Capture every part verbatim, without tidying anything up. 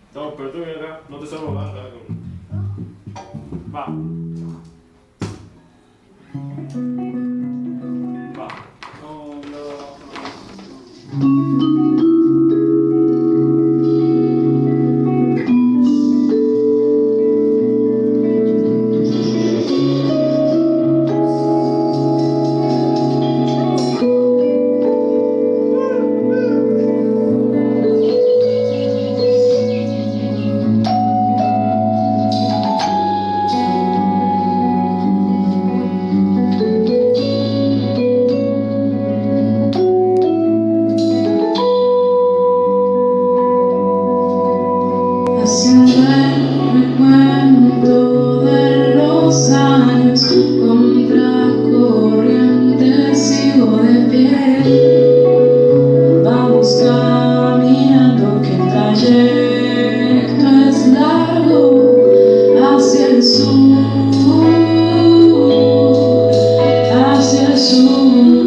No, pero tú ven acá, no te salgo más acá. Va. Va. No, no. Haciendo el recuento de los años, contra corriente sigo de pie. Vamos caminando que el trayecto es largo hacia el sur, hacia el sur.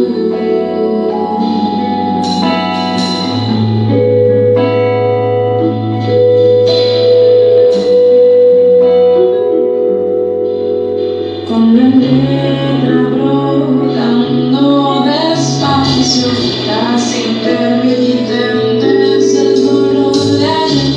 Con la letra brotando despacio, las intermitentes, el dolor del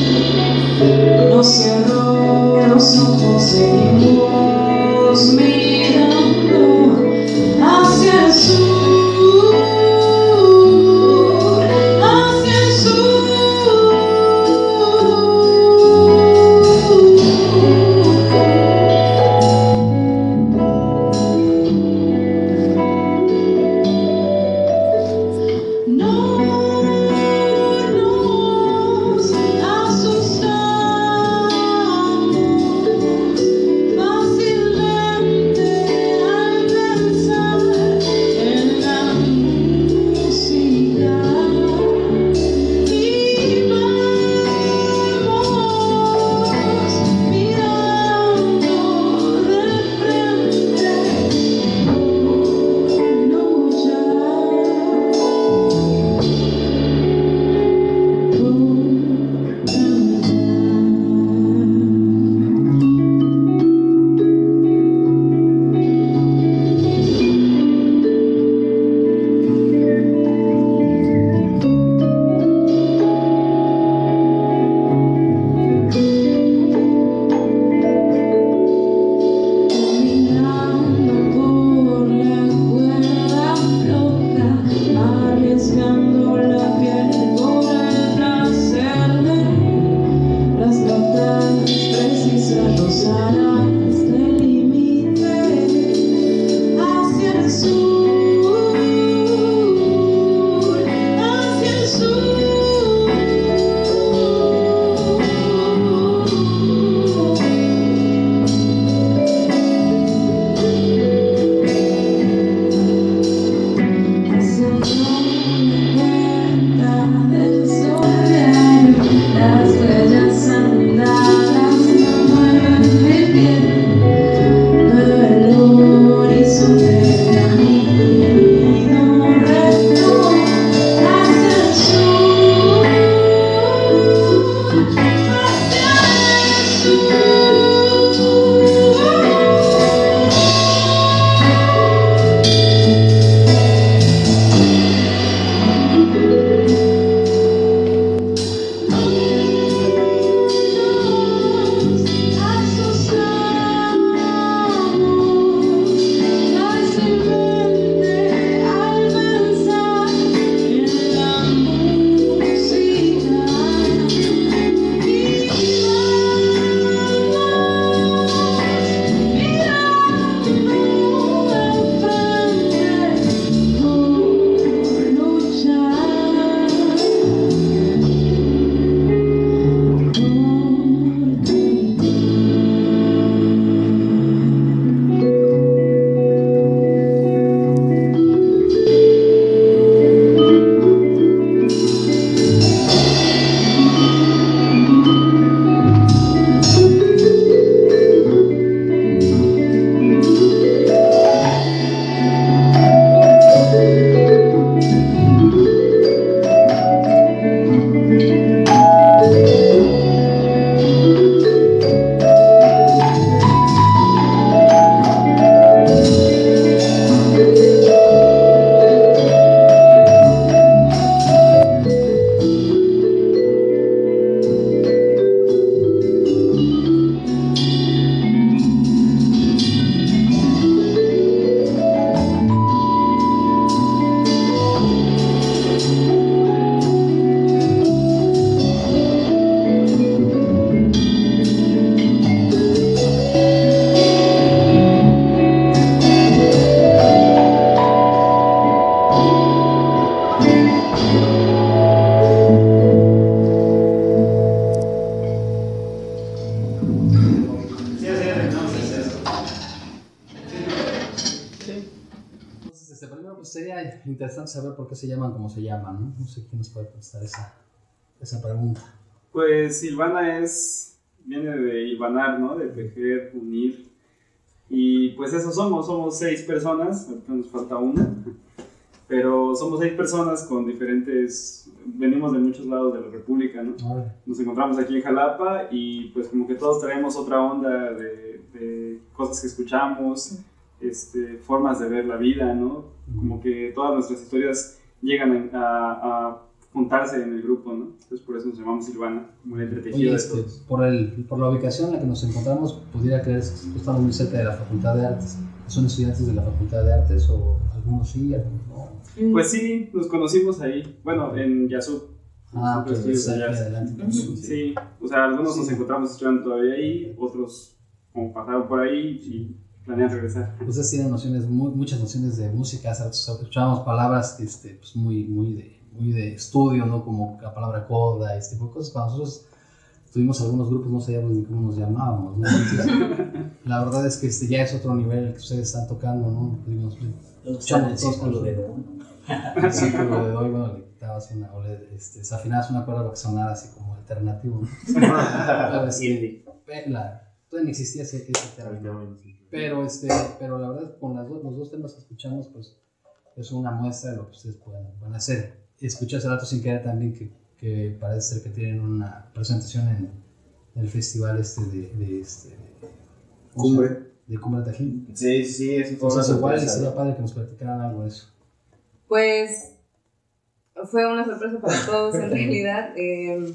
interesante saber por qué se llaman como se llaman, ¿no? No sé quién nos puede contestar esa, esa pregunta. Pues Silvana es, viene de hilvanar, ¿no? De tejer, unir. Y pues eso somos, somos seis personas, ahorita nos falta una. Pero somos seis personas con diferentes, venimos de muchos lados de la República, ¿no? Vale. Nos encontramos aquí en Jalapa y pues como que todos traemos otra onda de, de cosas que escuchamos, este, formas de ver la vida, ¿no? Como que todas nuestras historias llegan a, a, a juntarse en el grupo, ¿no? Entonces por eso nos llamamos Silvana, como el entretejido. Oye, de este, todos. por, el, por la ubicación en la que nos encontramos, pudiera creerse que estamos muy cerca de la Facultad de Artes. ¿Son estudiantes de la Facultad de Artes o algunos sí, algunos no? Pues sí, nos conocimos ahí, bueno, en Yasú. Ah, ok, Nosotros está estudiamos aquí allá. adelante. Sí. Sí, o sea, algunos nos encontramos estudiando todavía ahí, otros como pasaron por ahí y planean regresar. Ustedes tienen nociones, muy, muchas nociones de música, o sea, escuchábamos palabras este, pues muy, muy, de, muy de estudio, ¿no? Como la palabra coda, este tipo de cosas. Para nosotros tuvimos algunos grupos, no sabíamos ni cómo nos llamábamos, ¿no? Entonces, la verdad es que este, ya es otro nivel el que ustedes están tocando, ¿no? Pudimos, Escuchando el círculo de do. el círculo de do, y bueno, le quitabas una, o le este, desafinabas una cuerda para que sonara así como alternativo, ¿no? Pero, este, la, todavía no existía ese, ese término. Pero, este, pero la verdad, con las dos, los dos temas que escuchamos, pues es una muestra de lo que ustedes pueden, pueden hacer. Escuché hace rato sin querer también que, que parece ser que tienen una presentación en, en el festival este de, de, este, de Cumbre. de Cumbre Tajín. Sí, sí, eso fue Entonces, una igual sorpresa, sería ¿no? padre que nos platicaran algo de eso. Pues fue una sorpresa para todos en realidad. Eh,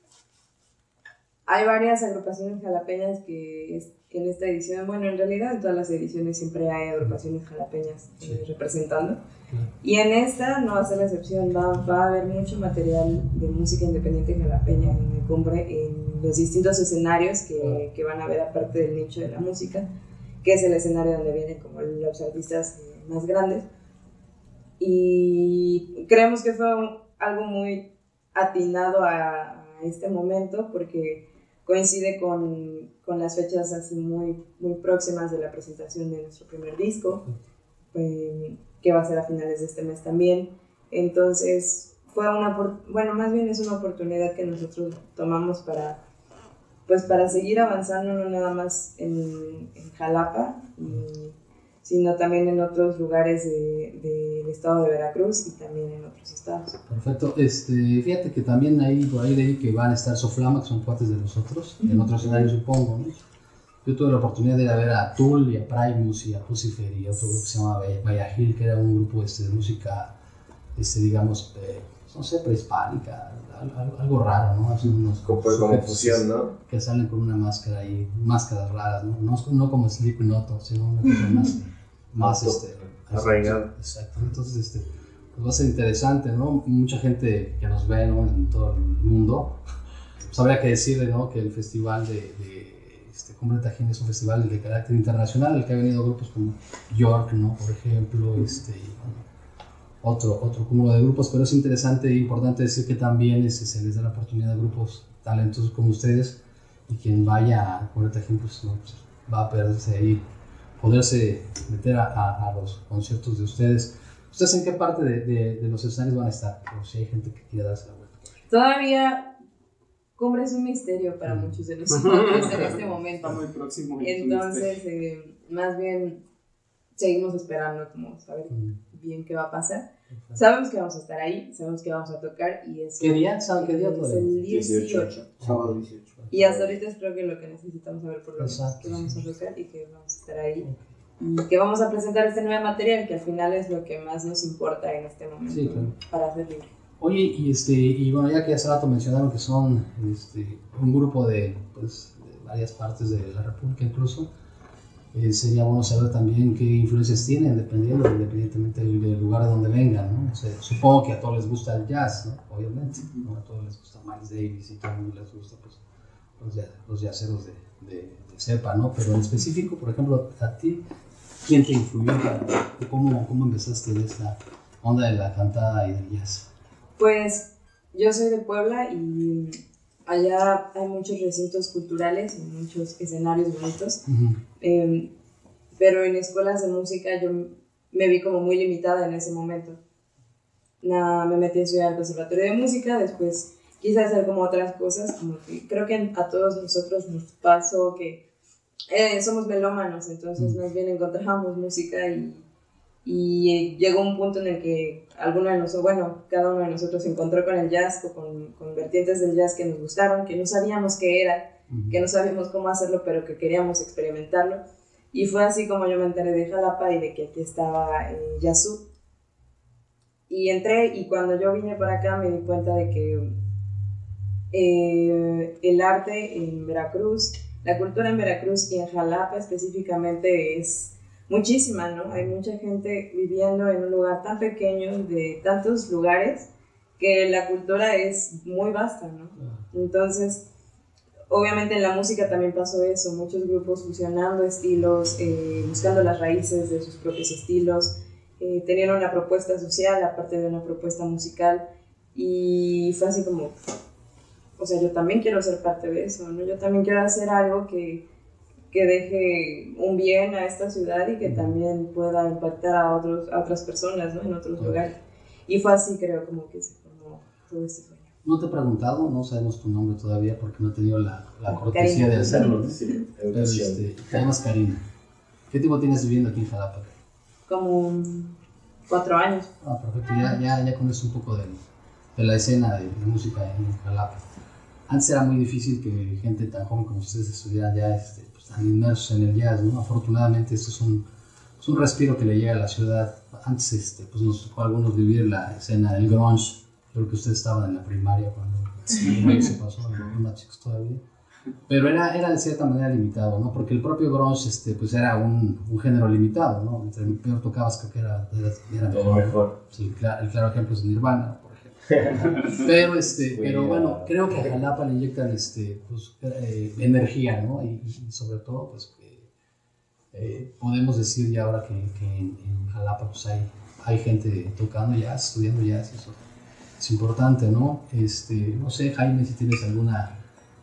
hay varias agrupaciones jalapeñas que, es, que en esta edición, bueno, en realidad en todas las ediciones siempre hay agrupaciones jalapeñas eh, Sí. representando. Y en esta no va a ser la excepción, va, va a haber mucho material de música independiente jalapeña en el Cumbre, en los distintos escenarios que, que van a ver aparte del nicho de la música, que es el escenario donde vienen como los artistas eh, más grandes. Y creemos que fue un, algo muy atinado a, a este momento porque coincide con, con las fechas así muy, muy próximas de la presentación de nuestro primer disco, eh, que va a ser a finales de este mes también. Entonces fue una, bueno, más bien es una oportunidad que nosotros tomamos para, pues para seguir avanzando, no nada más en, en Jalapa, y, sino también en otros lugares del de, de estado de Veracruz y también en otros estados. Perfecto. Este, fíjate que también ahí, por ahí leí que van a estar Soflama, que son cuates de nosotros, en otro escenario supongo, ¿no? Yo tuve la oportunidad de ir a ver a Tool y a Primus y a Pucifer y otro grupo que se llama Bayahil, que era un grupo este, de música, este, digamos, eh, no sé, prehispánica, algo, algo raro, ¿no? Hacen unos Como, como fusión, ¿no? Que salen con una máscara ahí, máscaras raras, ¿no? No, no como Slipknot, sino una cosa más, más este, arraigado. Exacto. Entonces, este, pues va a ser interesante, ¿no? Mucha gente que nos ve, ¿no? En todo el mundo, pues habría que decirle, ¿no? Que el festival de, de este, Cumbre Tajín es un festival de carácter internacional, el que ha venido grupos como York, ¿no? Por ejemplo, este, y, bueno, otro, otro cúmulo de grupos, pero es interesante e importante decir que también este, se les da la oportunidad a grupos talentosos como ustedes, y quien vaya a Cumbre Tajín, pues, ¿no? Pues va a perderse ahí, poderse meter a, a, a los conciertos de ustedes. ¿Ustedes en qué parte de, de, de los escenarios van a estar? O si hay gente que quiera darse la vuelta. Todavía Cumbre es un misterio para muchos de nosotros en este momento. Está muy próximo. y es un Entonces, misterio. eh, más bien seguimos esperando como saber Mm. bien qué va a pasar. Sabemos que vamos a estar ahí, sabemos que vamos a tocar y es ¿Qué día? ¿Saben qué día es todavía? el dieciocho. Sábado dieciocho. Y hasta ahorita es creo que lo que necesitamos saber por lo menos, Exacto, que vamos sí, a sí. tocar y que vamos a estar ahí. Y que vamos a presentar este nuevo material, que al final es lo que más nos importa en este momento, Sí, claro. para hacer libre. Oye, y, este, y bueno, ya que hace rato mencionaron que son este, un grupo de, pues, de varias partes de la República incluso, eh, sería bueno saber también qué influencias tienen, dependiendo, independientemente del, del lugar de donde vengan, ¿no? O sea, supongo que a todos les gusta el jazz, ¿no? Obviamente, ¿no? A todos les gusta Miles Davis y a todo el mundo les gusta, pues, los, jazz, los jazzeros de, de, de cepa, ¿no? Pero en específico, por ejemplo, a ti, ¿quién te influyó? ¿Cómo, cómo empezaste en esta onda de la cantada y del jazz? Pues yo soy de Puebla y allá hay muchos recintos culturales y muchos escenarios bonitos, Uh-huh. eh, pero en escuelas de música yo me vi como muy limitada en ese momento. nada, me metí a estudiar al conservatorio de música, después quise hacer como otras cosas, como que creo que a todos nosotros nos pasó que eh, somos melómanos, entonces más bien encontramos música y, y llegó un punto en el que alguno de nosotros, bueno, cada uno de nosotros se encontró con el jazz o con, con vertientes del jazz que nos gustaron, que no sabíamos qué era, que no sabíamos cómo hacerlo, pero que queríamos experimentarlo. Y fue así como yo me enteré de Jalapa y de que aquí estaba eh, Yazú. Y entré, y cuando yo vine para acá me di cuenta de que eh, el arte en Veracruz, la cultura en Veracruz y en Jalapa específicamente es muchísima, ¿no? Hay mucha gente viviendo en un lugar tan pequeño, de tantos lugares, que la cultura es muy vasta, ¿no? Entonces, obviamente en la música también pasó eso, muchos grupos fusionando estilos, eh, buscando las raíces de sus propios estilos, eh, tenían una propuesta social aparte de una propuesta musical, y fue así como, o sea, yo también quiero ser parte de eso, ¿no? Yo también quiero hacer algo que, que deje un bien a esta ciudad y que también pueda impactar a, otros, a otras personas, ¿no? En otros lugares. Y fue así, creo, como que se formó todo este sueño. No te he preguntado, no sabemos tu nombre todavía porque no he tenido la, la cortesía de hacerlo. Sí, Pero este, te llamas Karina. ¿Qué tiempo tienes viviendo aquí en Jalapa? Como cuatro años. Ah, perfecto, ya, ya, ya conoces un poco de, de la escena de, de música en Jalapa. Antes era muy difícil que gente tan joven como ustedes estuvieran ya este, pues, tan inmersos en el jazz, ¿no? Afortunadamente esto es un, es un respiro que le llega a la ciudad. Antes este, pues, nos tocó a algunos vivir la escena del grunge. Creo que ustedes estaban en la primaria cuando sí. se pasó, no más chicos todavía. Pero era, era de cierta manera limitado, ¿no? Porque el propio grunge este, pues era un, un género limitado, ¿no? Entre peor tocabas, creo que era, era, era todo mejor. Sí, el, claro, el claro ejemplo es Nirvana, por ejemplo. Pero, este, pero bueno, creo que a Jalapa le inyectan este, pues, eh, energía, ¿no? Y, y sobre todo, pues, que, eh, podemos decir ya ahora que, que en, en Jalapa pues, hay, hay gente tocando jazz, estudiando jazz, y eso es importante, ¿no? Este, no sé, Jaime, si tienes alguna,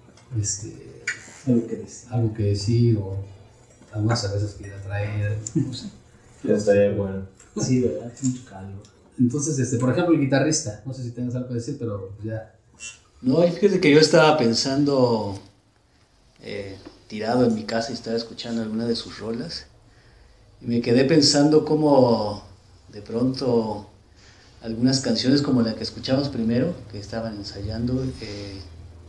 este, Algo que decir. algo que decir o algunas cervezas que ir a traer, no sé. Ya estaría bueno. Sí, ¿verdad? Mucho calor. Entonces, este, por ejemplo, el guitarrista, no sé si tienes algo que decir, pero ya. No, y fíjate que yo estaba pensando, eh, tirado en mi casa y estaba escuchando alguna de sus rolas, y me quedé pensando cómo de pronto algunas canciones como la que escuchamos primero, que estaban ensayando, eh,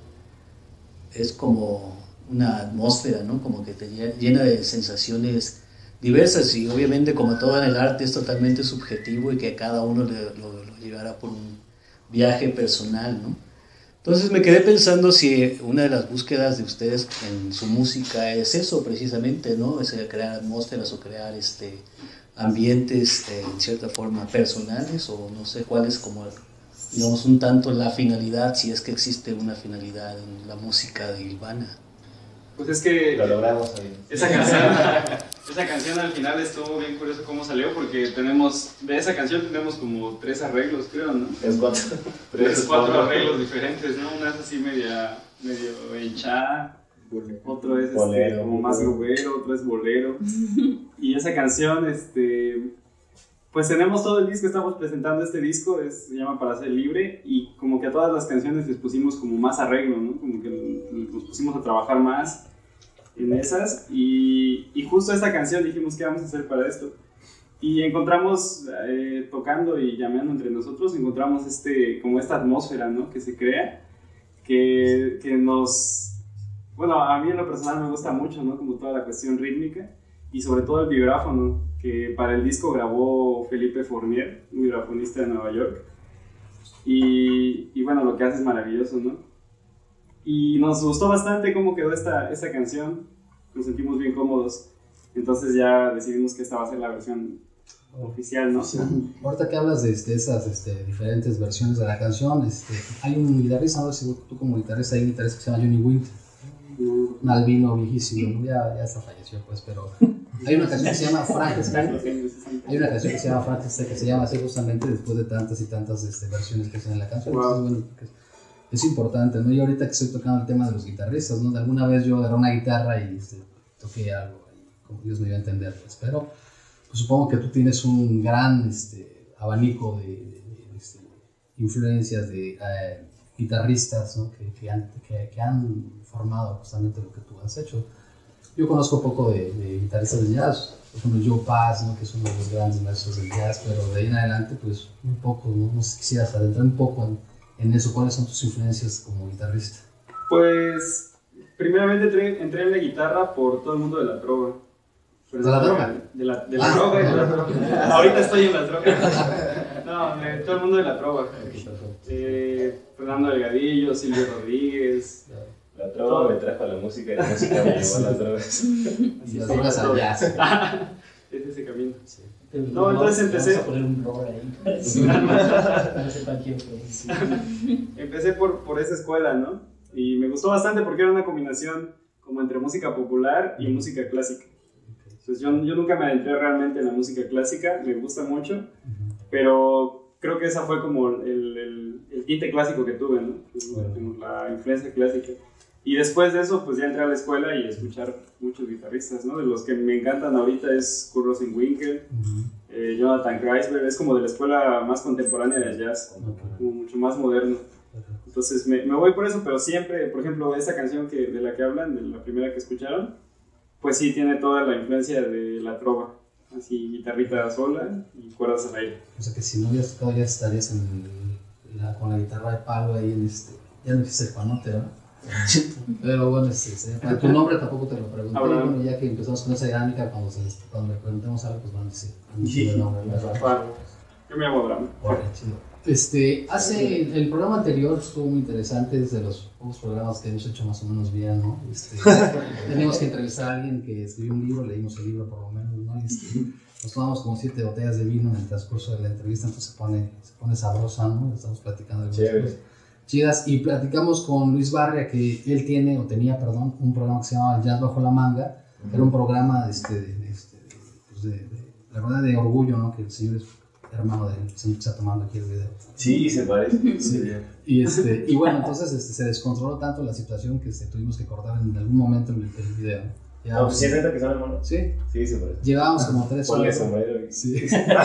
es como una atmósfera, ¿no? Como que te llena de sensaciones diversas, y obviamente como todo en el arte es totalmente subjetivo y que cada uno le, lo, lo llevará por un viaje personal, ¿no? Entonces me quedé pensando si una de las búsquedas de ustedes en su música es eso precisamente, ¿no? Es crear atmósferas o crear este, ambientes eh, en cierta forma personales, o no sé cuál es como, digamos, un tanto la finalidad, si es que existe una finalidad en la música de Ilvana. Pues es que Lo logramos ahí. esa canción, esa canción al final estuvo bien curioso cómo salió, porque tenemos, de esa canción tenemos como tres arreglos, creo, ¿no? Es cuatro. Tres, cuatro arreglos diferentes, ¿no? Una es así media, medio hinchada, otro es este, Bolero. como más grubero, otro es bolero. Y esa canción, este, pues tenemos todo el disco, estamos presentando este disco, es, se llama Para Ser Libre, y como que a todas las canciones les pusimos como más arreglo, ¿no? Como que nos pusimos a trabajar más en esas, y, y justo esta canción dijimos, ¿qué vamos a hacer para esto? Y encontramos, eh, tocando y llameando entre nosotros, encontramos este, como esta atmósfera, ¿no? Que se crea, que, que nos... Bueno, a mí en lo personal me gusta mucho, ¿no? Como toda la cuestión rítmica, y sobre todo el vibráfono, que para el disco grabó Felipe Fournier, un vibrafonista de Nueva York, y, y bueno, lo que hace es maravilloso, ¿no? Y nos gustó bastante cómo quedó esta, esta canción, nos sentimos bien cómodos, entonces ya decidimos que esta va a ser la versión oficial, ¿no? Sí. Ahorita que hablas de este, esas este, diferentes versiones de la canción, este, hay un guitarrista, no sé si tú como guitarrista, hay un guitarrista que se llama Johnny Winter, un albino viejísimo, ya, ya hasta falleció pues, pero hay una canción que se llama Frankenstein, hay una canción que se llama Frankenstein que se llama así justamente después de tantas y tantas este, versiones que hacen en la canción. Wow. Entonces, bueno, es, es importante, ¿no? Y ahorita que estoy tocando el tema de los guitarristas, ¿no? De alguna vez yo agarré una guitarra y este, toqué algo, ahí, como Dios me dio a entender, pues, pero pues, supongo que tú tienes un gran este, abanico de, de, de, este, influencias de eh, guitarristas, ¿no? que, que, han, que, que han formado justamente lo que tú has hecho. Yo conozco poco de, de guitarristas de jazz, por ejemplo Joe Pass, ¿no? que es uno de los grandes maestros del jazz, pero de ahí en adelante pues un poco, no, no sé si quisieras adentrar un poco en, en eso. ¿Cuáles son tus influencias como guitarrista? Pues primeramente entré, entré en la guitarra por todo el mundo de la trova. ¿De la droga? De la, de la Ah. droga y de la droga. Ahorita estoy en las drogas. No, de todo el mundo de la trova. Eh, Fernando Delgadillo, Silvio Rodríguez. La trova me trajo a la música y la música me llevó a las drogas. Y las drogas al jazz. Es ese camino. Sí. No, entonces empecé- Vamos a poner un rover ahí para que no sepan quién fue. Empecé por, por esa escuela, ¿no? Y me gustó bastante porque era una combinación como entre música popular y música clásica. Entonces yo, yo nunca me adentré realmente en la música clásica, me gusta mucho, pero creo que esa fue como el, el, el tinte clásico que tuve, ¿no? Como la influencia clásica. Y después de eso, pues ya entré a la escuela y a escuchar muchos guitarristas, ¿no? De los que me encantan ahorita es Kurt Rosenwinkel, eh, Jonathan Kreisberg, es como de la escuela más contemporánea de jazz, como mucho más moderno. Entonces me, me voy por eso, pero siempre, por ejemplo, esta canción que, de la que hablan, de la primera que escucharon, pues sí tiene toda la influencia de la trova, así guitarrita sola y cuerdas al aire. O sea que si no hubieras tocado ya estarías en la, con la guitarra de palo ahí en este, ya no dijiste el panote, ¿verdad? Pero bueno, este, este, tu nombre tampoco te lo pregunté, Abraham. bueno, ya que empezamos con esa dinámica, cuando, se les, cuando le preguntemos algo, pues van a decir Sí. el nombre, ¿verdad? Bueno, yo me llamo Abraham. Órale, chido. Este, hace, el programa anterior estuvo muy interesante, es de los pocos programas que hemos hecho más o menos bien, ¿no? Este, teníamos que entrevistar a alguien que escribió un libro, leímos el libro por lo menos, ¿no? Y este, nos tomamos como siete botellas de vino en el transcurso de la entrevista, entonces se pone, se pone sabrosa, ¿no? Estamos platicando de Chévere. cosas chidas y platicamos con Luis Barria, que él tiene, o tenía, perdón, un programa que se llamaba Jazz Bajo la Manga, que era un programa este, de, de, este, de, pues de, de, la verdad, de orgullo, ¿no? Que el señor es hermano de él, siempre está tomando aquí el video. Sí, se parece. Sí. Y, este, y bueno, entonces este, se descontroló tanto la situación que este, tuvimos que cortar en algún momento el, el video. No, pues sí es neta que son hermanos. Sí, Sí, se parece. llevábamos como tres Ponle horas. sombrero. y- Sí.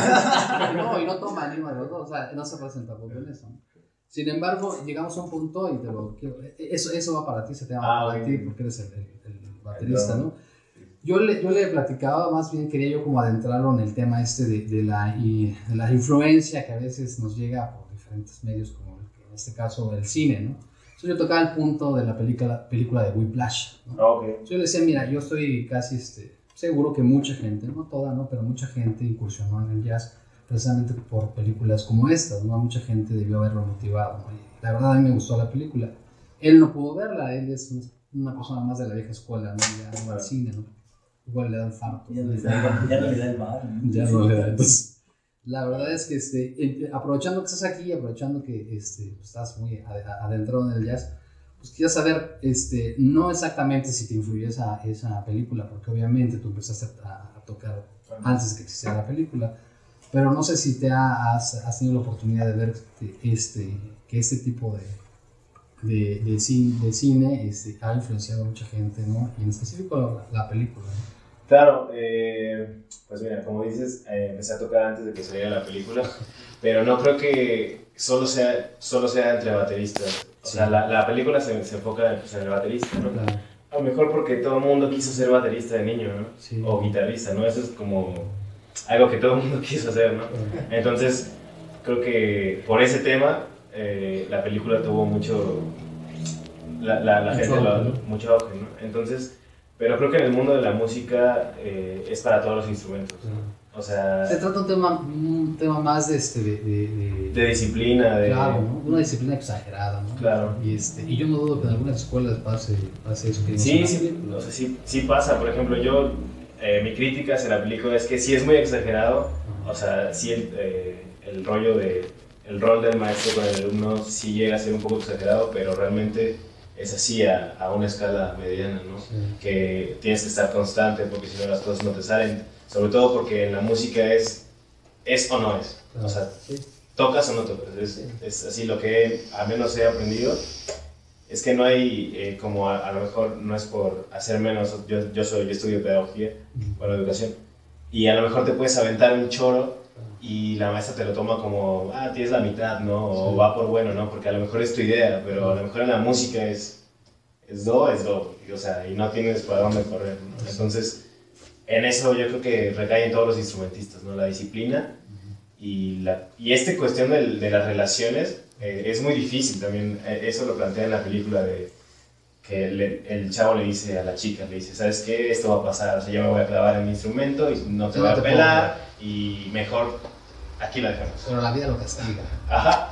No, y no toma ni uno de los dos, o sea, no se parecen tampoco en eso. ¿no? Sin embargo, llegamos a un punto y te lo quiero. Eso, eso va para ti, se te va Ah, para ok. ti porque eres el, el, el baterista, El ¿no? Yo le, yo le platicaba, más bien quería yo como adentrarlo en el tema este de, de, la, y, de la influencia que a veces nos llega por diferentes medios, como en este caso el cine, ¿no? Entonces yo tocaba el punto de la película, película de Whiplash, ¿no? Ah, ok. Entonces yo le decía, mira, yo estoy casi este, seguro que mucha gente, no toda, ¿no? Pero mucha gente incursionó en el jazz precisamente por películas como estas, ¿no? Mucha gente debió haberlo motivado, ¿no? Y la verdad a mí me gustó la película. Él no pudo verla, él es una, una persona más de la vieja escuela, ¿no? Ya no va al cine, ¿no? Igual le dan farto. Ya no le da, ya no le da el bar. ¿no? Ya no le da. Entonces, la verdad es que este, eh, aprovechando que estás aquí, aprovechando que este, pues, estás muy ad- adentrado en el jazz, pues quería saber, este, no exactamente si te influyó esa, esa película, porque obviamente tú empezaste a, a tocar antes de que existiera la película, pero no sé si te ha- has, has tenido la oportunidad de ver este, este, que este tipo de, de, de, cine, de cine este, ha influenciado a mucha gente, ¿no? Y en específico la, la película, ¿no? Claro, eh, pues mira, como dices, eh, empecé a tocar antes de que saliera la película, pero no creo que solo sea, solo sea entre bateristas. O Sí. sea, la, la película se, se enfoca pues, en el baterista, ¿no? Claro, A lo mejor porque todo el mundo quiso ser baterista de niño, ¿no? sí. O guitarrista, ¿no? Eso es como algo que todo el mundo quiso hacer, ¿no? Entonces, creo que por ese tema, eh, la película tuvo mucho... La, la, la Mucho gente lo, auge, ¿no? mucho auge, ¿no? Entonces, pero creo que en el mundo de la música eh, es para todos los instrumentos. O sea, Se trata un tema, un tema más de, este, de, de, de- de disciplina, de... claro, ¿no? Una disciplina exagerada, ¿no? Claro. Y, este, y yo no dudo que en algunas escuelas pase, pase eso. Que vimos en Sí, la sí, película. o sea, sí, sí pasa. Por ejemplo, yo, eh, mi crítica hacia la película es que sí es muy exagerado. O sea, sí el, eh, el rollo de, el rol del maestro con el alumno sí llega a ser un poco exagerado, pero realmente es así a, a una escala mediana, ¿no? Sí. Que tienes que estar constante porque si no las cosas no te salen. Sobre todo porque en la música es, es o no es. O sea, Sí. tocas o no tocas. Es, es así lo que al menos he aprendido. Es que no hay, eh, como a, a lo mejor no es por hacer menos, yo, yo, soy, yo estudio pedagogía, bueno, educación, y a lo mejor te puedes aventar un choro y la maestra te lo toma como, ah, tienes la mitad, ¿no? O sí. va por bueno, ¿no? Porque a lo mejor es tu idea, pero a lo mejor en la música es, es do, es do, y, o sea, y no tienes para dónde correr, ¿no? Entonces, en eso yo creo que recaen todos los instrumentistas, ¿no? La disciplina y, la, y esta cuestión de, de las relaciones eh, es muy difícil también, eso lo plantea en la película de que le, el chavo le dice a la chica, le dice, ¿sabes qué? Esto va a pasar, o sea, yo me voy a clavar en mi instrumento y no te voy a pelar y mejor aquí la dejamos. Pero la vida lo castiga. Ajá.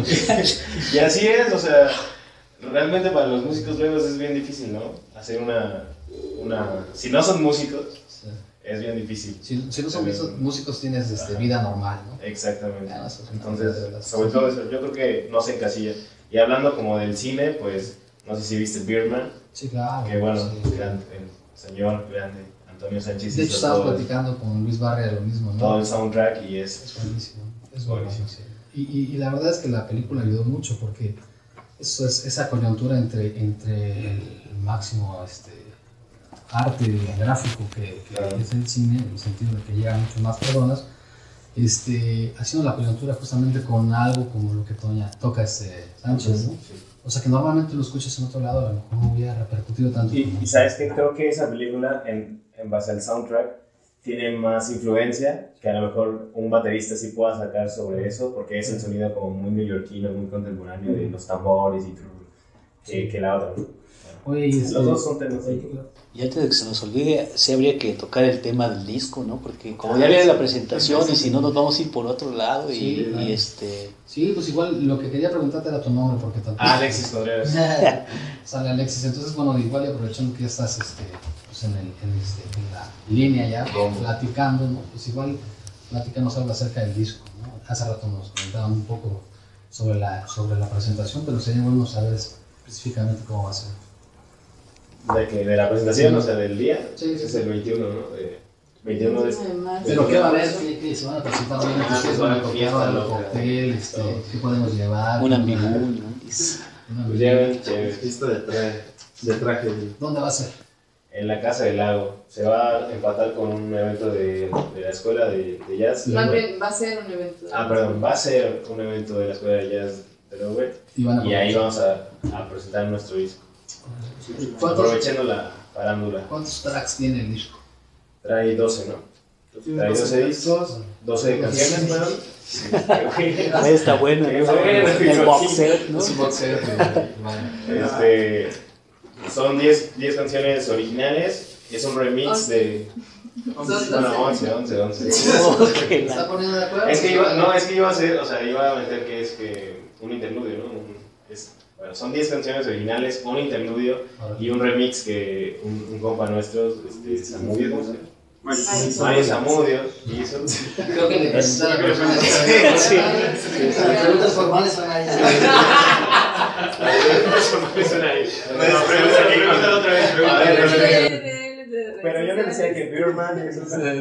Y así es, o sea, realmente para los músicos luego es bien difícil, ¿no? Hacer una, una... Si no son músicos, sí. es bien difícil. Si, si no son eh, músicos tienes este, vida normal, ¿no? Exactamente. Ya, no, eso es Entonces, sobre todo eso, yo creo que no se encasilla. Y hablando como del cine, pues... No sé si viste Birdman. Sí, claro. Que bueno, sí. gran, el señor grande Antonio Sánchez. De hecho, estábamos platicando con Luis Barria lo mismo, ¿no? Todo el soundtrack y es. Es buenísimo. Es buenísimo. Sí. Y, y, y la verdad es que la película ayudó mucho porque eso es esa coyuntura entre, entre el máximo este, arte gráfico que, que claro. es el cine, en el sentido de que llegan muchas más personas, este, haciendo la coyuntura justamente con algo como lo que Toña, toca este Sánchez, ¿no? Sí. O sea que normalmente lo escuchas en otro lado, a lo mejor no hubiera repercutido tanto. Y, y sabes que creo que esa película, en, en base al soundtrack, tiene más influencia que a lo mejor un baterista sí pueda sacar sobre eso, porque es el sonido como muy neoyorquino, muy contemporáneo de los tambores y todo, que, que la otra. Oye, y este, los dos son temas. Y antes de que se nos olvide, sí habría que tocar el tema del disco, ¿no? Porque como ya viene la presentación y si no nos vamos a ir por otro lado y, sí, claro. y este... Sí, pues igual lo que quería preguntarte era tu nombre, porque tampoco... Ah, Alexis Contreras. Sale Alexis, entonces bueno, igual y aprovechando que ya estás este, pues en, el, en, este, en la línea ya, ¿cómo? Platicando, ¿no? Pues igual platícanos algo acerca del disco, ¿no? Hace rato nos comentaban un poco sobre la, sobre la presentación, pero sería bueno saber específicamente cómo va a ser. De, que, de la presentación, sí. O sea, del día, sí, sí, es el veintiuno, ¿no? De, veintiuno de... Pero ¿qué va a haber? ¿Qué se van a presentar? Ah, pues van a fiesta, el cóctel, este, ¿qué podemos llevar? Un ambigú, ¿no? Pues lleven, lleven. Fiesta de traje, de traje. ¿Dónde va a ser? En la Casa del Lago. Se va a empatar con un evento de, de la escuela de, de jazz. Más bien, va a ser un evento. Ah, perdón, va a ser un evento de la escuela de jazz de Lowell. Y, y ahí vamos a, a presentar nuestro disco. Aprovechando la parándula. ¿Cuántos tracks tiene el disco? Trae doce, ¿no? Trae doce discos, doce canciones, ¿no? Sí. Está bueno, ¿no? El box set, ¿no? Es un box set. Este, son diez canciones originales, es un remix de... Bueno, once, once, once. ¿Se está poniendo de acuerdo? Es que iba, no, es que iba a hacer, o sea, iba a meter que es que un interludio, ¿no? Un, es, Bueno, son diez canciones originales, un interludio y un remix que un, un compa nuestro, este, Zamudio, ¿cómo se llama? Mario Zamudio hizo. Creo que le presentaron la persona. Sí. Las preguntas formales son ahí. Las preguntas formales son ahí. Pregúntalo otra vez. Pero yo le decía que Birdman es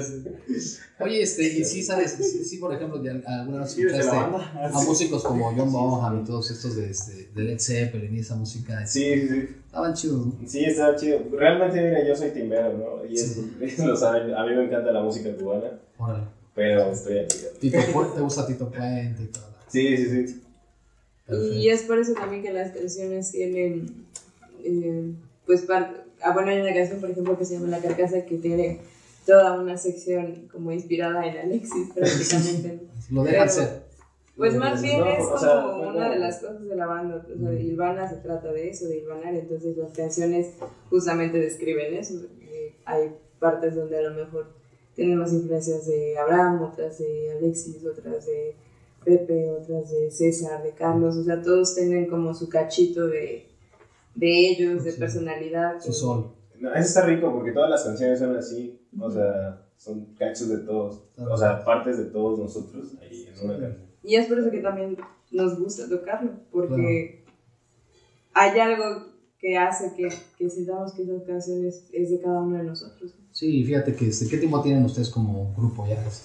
Oye, este, y sí, sabes, sí, sí, por ejemplo, alguna vez escuchaste a músicos como John Bonham y todos estos de, este, de Led Zeppelin y esa música. Sí, sí, sí. Estaban chidos, ¿no? Sí, estaban chidos. Realmente, mira, yo soy timbero, ¿no? Y eso, sí. Eso lo saben. A mí me encanta la música cubana. Órale. Pero estoy aquí. Tito, ¿te gusta Tito Puente y todo? Sí, sí, sí. Perfecto. Y es por eso también que las canciones tienen, eh, pues, para... Ah, bueno, hay una canción, por ejemplo, que se llama La Carcasa, que tiene toda una sección como inspirada en Alexis, prácticamente. Lo dejan ser. Pues más bien no, es como o sea, una de las cosas de la banda. O sea, de Ilvana se trata de eso, de Ilvanar. Entonces las canciones justamente describen eso. Eh, hay partes donde a lo mejor tienen más influencias de Abraham, otras de Alexis, otras de Pepe, otras de César, de Carlos. O sea, todos tienen como su cachito de... de ellos, de personalidad. Su sol. No, eso está rico porque todas las canciones son así, o sea, son cachos de todos, o sea, partes de todos nosotros ahí en una canción. Y es por eso que también nos gusta tocarlo, porque claro. Hay algo que hace que, que sintamos que esas canciones es de cada uno de nosotros. Sí, fíjate que, este, ¿qué tiempo tienen ustedes como grupo ya? Este?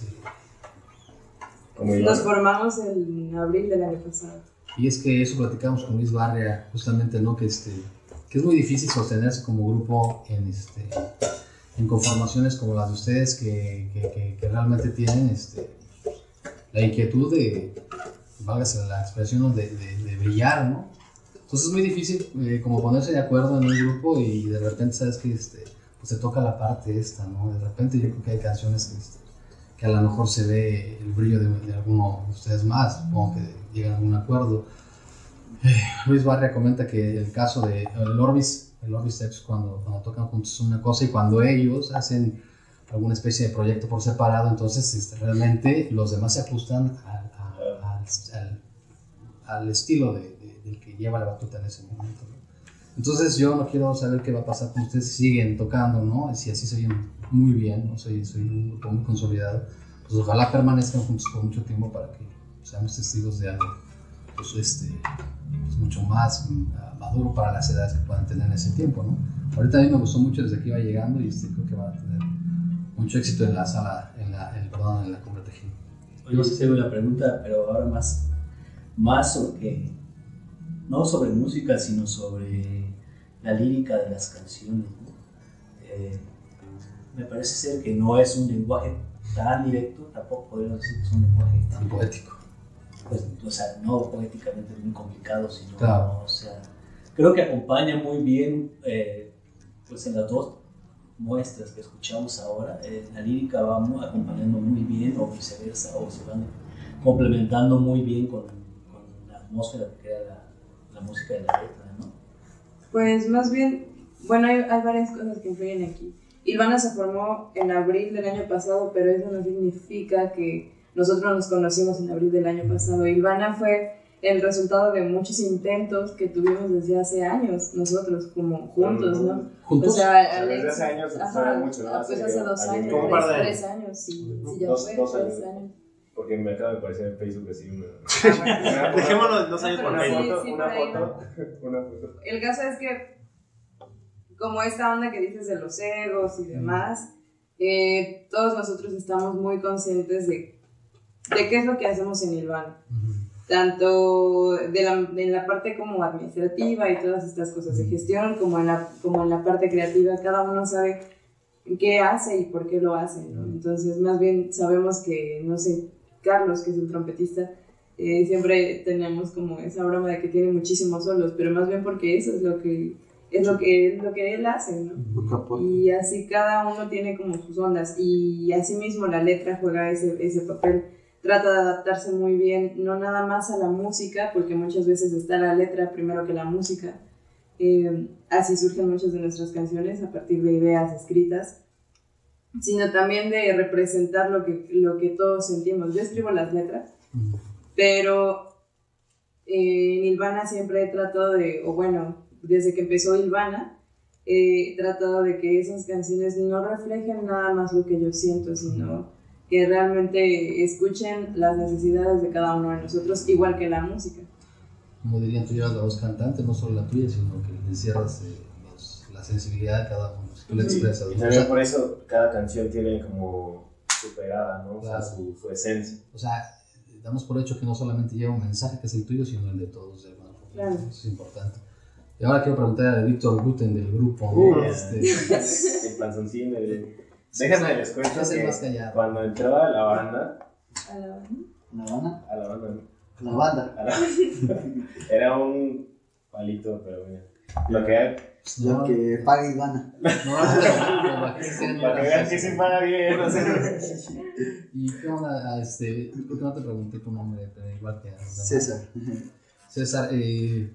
Como nos formamos en abril del año pasado. Y es que eso platicamos con Luis Barria, justamente, ¿no? Que, este, que es muy difícil sostenerse como grupo en, este, en conformaciones como las de ustedes, que, que, que, que realmente tienen este, la inquietud de, válgase la expresión, de, de, de brillar, ¿no? Entonces es muy difícil eh, como ponerse de acuerdo en un grupo y de repente sabes que este, pues te toca la parte esta, ¿no? De repente yo creo que hay canciones que, este, que a lo mejor se ve el brillo de, de alguno de ustedes más, supongo que llegan a algún acuerdo. Eh, Luis Barria comenta que el caso de el Orbis, el Orbis Tex, cuando, cuando tocan juntos es una cosa y cuando ellos hacen alguna especie de proyecto por separado, entonces este, realmente los demás se ajustan al, al, al, al estilo de, de, del que lleva la batuta en ese momento, ¿no? Entonces yo no quiero saber qué va a pasar con ustedes si siguen tocando, ¿no? Si así se vienen muy bien, ¿no? Soy, soy un grupo muy consolidado, pues ojalá permanezcan juntos por mucho tiempo para que seamos testigos de algo pues, este, pues mucho más uh, maduro para las edades que puedan tener en ese tiempo, ¿no? Ahorita a mí me gustó mucho desde que iba llegando y este, creo que van a tener mucho éxito en la sala, en la, en, perdón, en la Cumbre Tajín. Hoy vas a hacer una pregunta, pero ahora más, más sobre, no sobre música, sino sobre la lírica de las canciones, ¿no? Eh, me parece ser que no es un lenguaje tan directo, tampoco podríamos decir que es un lenguaje tan poético. Pues, o sea, no poéticamente muy complicado, sino, claro. O sea, creo que acompaña muy bien, eh, pues en las dos muestras que escuchamos ahora, eh, la lírica va muy, acompañando muy bien, o viceversa, o se van complementando muy bien con, con la atmósfera que crea la, la música de la letra, ¿no? Pues más bien, bueno, hay, hay varias cosas que influyen aquí. Ilvana se formó en abril del año pasado, pero eso no significa que nosotros nos conocimos en abril del año pasado. Ilvana fue el resultado de muchos intentos que tuvimos desde hace años, nosotros como juntos, ¿no? ¿Juntos? O sea, O sea, Alex, desde hace años se ajá, sabe mucho, ¿no? pues hace dos años, como un tres, par de años. tres años, sí, sí ya Dos- fue, dos tres años. años. Porque me acaba de aparecer en Facebook así una... Ah, Dejémonos dos años por Pero ahí. sí, foto, sí, una por ahí foto, una foto. El caso es que, como esta onda que dices de los egos y demás, eh, todos nosotros estamos muy conscientes de, de qué es lo que hacemos en Ilvana. Tanto de la, de la parte como administrativa y todas estas cosas de gestión, como en la, como en la parte creativa, cada uno sabe qué hace y por qué lo hace, ¿no? Entonces, más bien sabemos que, no sé, Carlos, que es el trompetista, eh, siempre tenemos como esa broma de que tiene muchísimos solos, pero más bien porque eso es lo que, es lo que, es lo que él hace, ¿no? Y así cada uno tiene como sus ondas, y así mismo la letra juega ese, ese papel. Trata de adaptarse muy bien, no nada más a la música, porque muchas veces está la letra primero que la música. Eh, así surgen muchas de nuestras canciones, a partir de ideas escritas, sino también de representar lo que, lo que todos sentimos. Yo escribo las letras, pero eh, en Ilvana siempre he tratado de, o bueno, desde que empezó Ilvana, he tratado de que esas canciones no reflejen nada más lo que yo siento, sino que realmente escuchen las necesidades de cada uno de nosotros, igual que la música. Como dirían, tú llevas la voz cantante, no solo la tuya, sino que encierras eh, los, la sensibilidad de cada uno, si tú la expresas. Y ¿no? también O sea, por eso cada canción tiene como superada, ¿no? Claro. O sea, su, su esencia. o sea, damos por hecho que no solamente lleva un mensaje que es el tuyo, sino el de todos, de alguna forma. Claro. Eso es importante. Y ahora quiero preguntar a Víctor Guten del grupo, ¿no? Uh, este, El panzoncín, el... Déjame les cuento es el que más callado. cuando entraba a la banda, A la- ¿La banda? a la banda, ¿no? La banda. A la- era un palito, pero mira, lo que hay, no, Lo que paga Ivana. no, no, no, aquí tienen para que vean que sí paga bien, o sea. ¿Y qué onda? Ah, Este, ¿por qué no te pregunté tu nombre? Pero igual que a los demás. César. César, eh,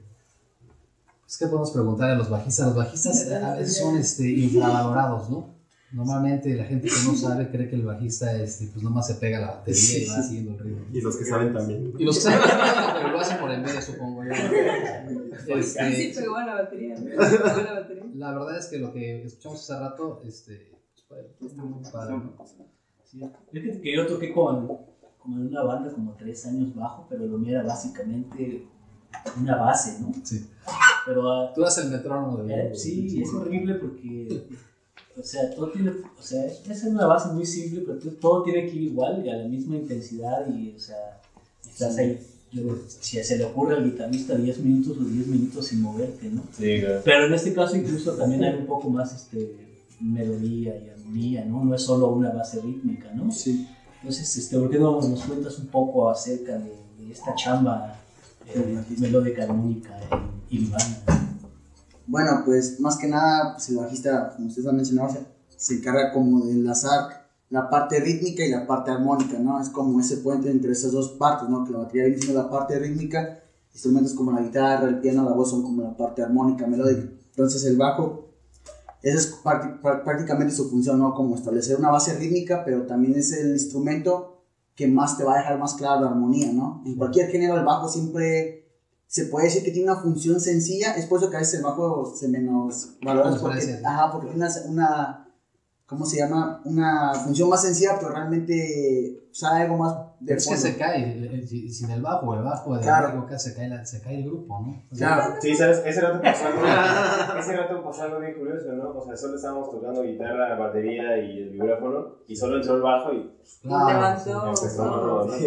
es que podemos preguntar a los bajistas. Los bajistas a veces son este, infravalorados, ¿no? Normalmente la gente que no sabe cree que el bajista este, pues nomás se pega a la batería y va siguiendo el ritmo. Y los que saben también. Y los que saben, pero lo hacen por el medio, supongo yo. Sí, Este, pegó a la batería. ¿no? Pegó a la batería. la verdad es que lo que escuchamos hace rato, este, está muy padre, ¿no? Sí. Fíjate que yo toqué con, como en una banda como tres años bajo, pero lo mío era básicamente una base, ¿no? Sí. Pero uh, Tú eras el metrónomo del eh, grupo. sí, es horrible porque, o sea, todo tiene, o sea, es una base muy simple, pero todo tiene que ir igual y a la misma intensidad y, o sea, estás ahí. Si se le ocurre al guitarrista diez minutos o diez minutos sin moverte, ¿no? Sí, claro. Pero en este caso incluso también hay un poco más este, melodía y armonía, ¿no? No es solo una base rítmica, ¿no? Sí. Entonces, este, ¿por qué no nos cuentas un poco acerca de, de esta chamba eh, melódica, armónica y libana? Bueno, pues más que nada, pues el bajista, como ustedes han mencionado, se, se encarga como de enlazar la parte rítmica y la parte armónica, ¿no? Es como ese puente entre esas dos partes, ¿no? Que la batería viene siendo la parte rítmica, instrumentos como la guitarra, el piano, la voz son como la parte armónica, melódica. Entonces el bajo, esa es prácticamente su función, ¿no? Como establecer una base rítmica, pero también es el instrumento que más te va a dejar más clara la armonía, ¿no? En cualquier género el bajo siempre se puede decir que tiene una función sencilla, es por eso que a veces el bajo se menos valora, porque, ajá, porque tiene una, una, ¿cómo se llama? Una función más sencilla, pero realmente sabe algo más de es fondo. que se cae, sin el bajo, el bajo de claro. la boca se cae, la, se cae el grupo, ¿no? Claro. Sí, ¿sabes? Ese rato pasó algo, ese rato pasó algo bien curioso, ¿no? O sea, solo estábamos tocando guitarra, batería y el vibráfono, y solo entró el bajo y... Claro, levantó. Empezó todo, ¿no?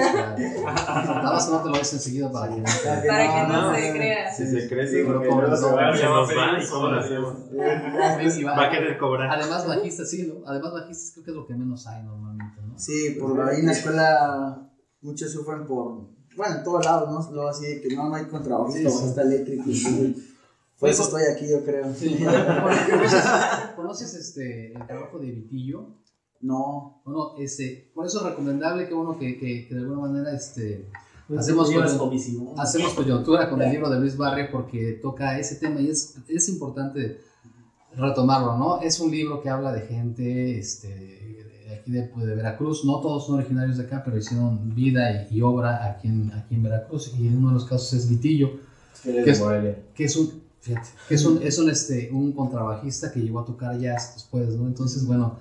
Nada más que no te lo dices seguido para que no te... Para que no, no se crea. Si se cree, Sí, sí, porque porque luego se va, se se nos va va a y cómo lo hacemos. Y va- Va a querer cobrar. Además bajistas, sí, ¿no? Además bajistas creo que es lo que menos hay normalmente, ¿no? Sí, por ahí en la escuela muchos sufren por, bueno, en todos lados, ¿no? Luego así de que no, no hay contrabajista, Sí, sí. está eléctrico. Por eso estoy aquí, yo creo. Sí. ¿Conoces, conoces este, el trabajo de Vitillo? No. Bueno, este, por eso es recomendable que uno que, que, que de alguna manera este, Pues hacemos, llevas coyun- comisión. hacemos coyuntura con el libro de Luis Barrio porque toca ese tema y es, es importante retomarlo, ¿no? Es un libro que habla de gente este, de aquí de, de Veracruz, no todos son originarios de acá, pero hicieron vida y, y obra aquí en, aquí en Veracruz, y en uno de los casos es Vitillo, Él es que de es, Morelia. que es un, fíjate, que es un, es un, este, un contrabajista que llegó a tocar jazz después, ¿no? Entonces, bueno,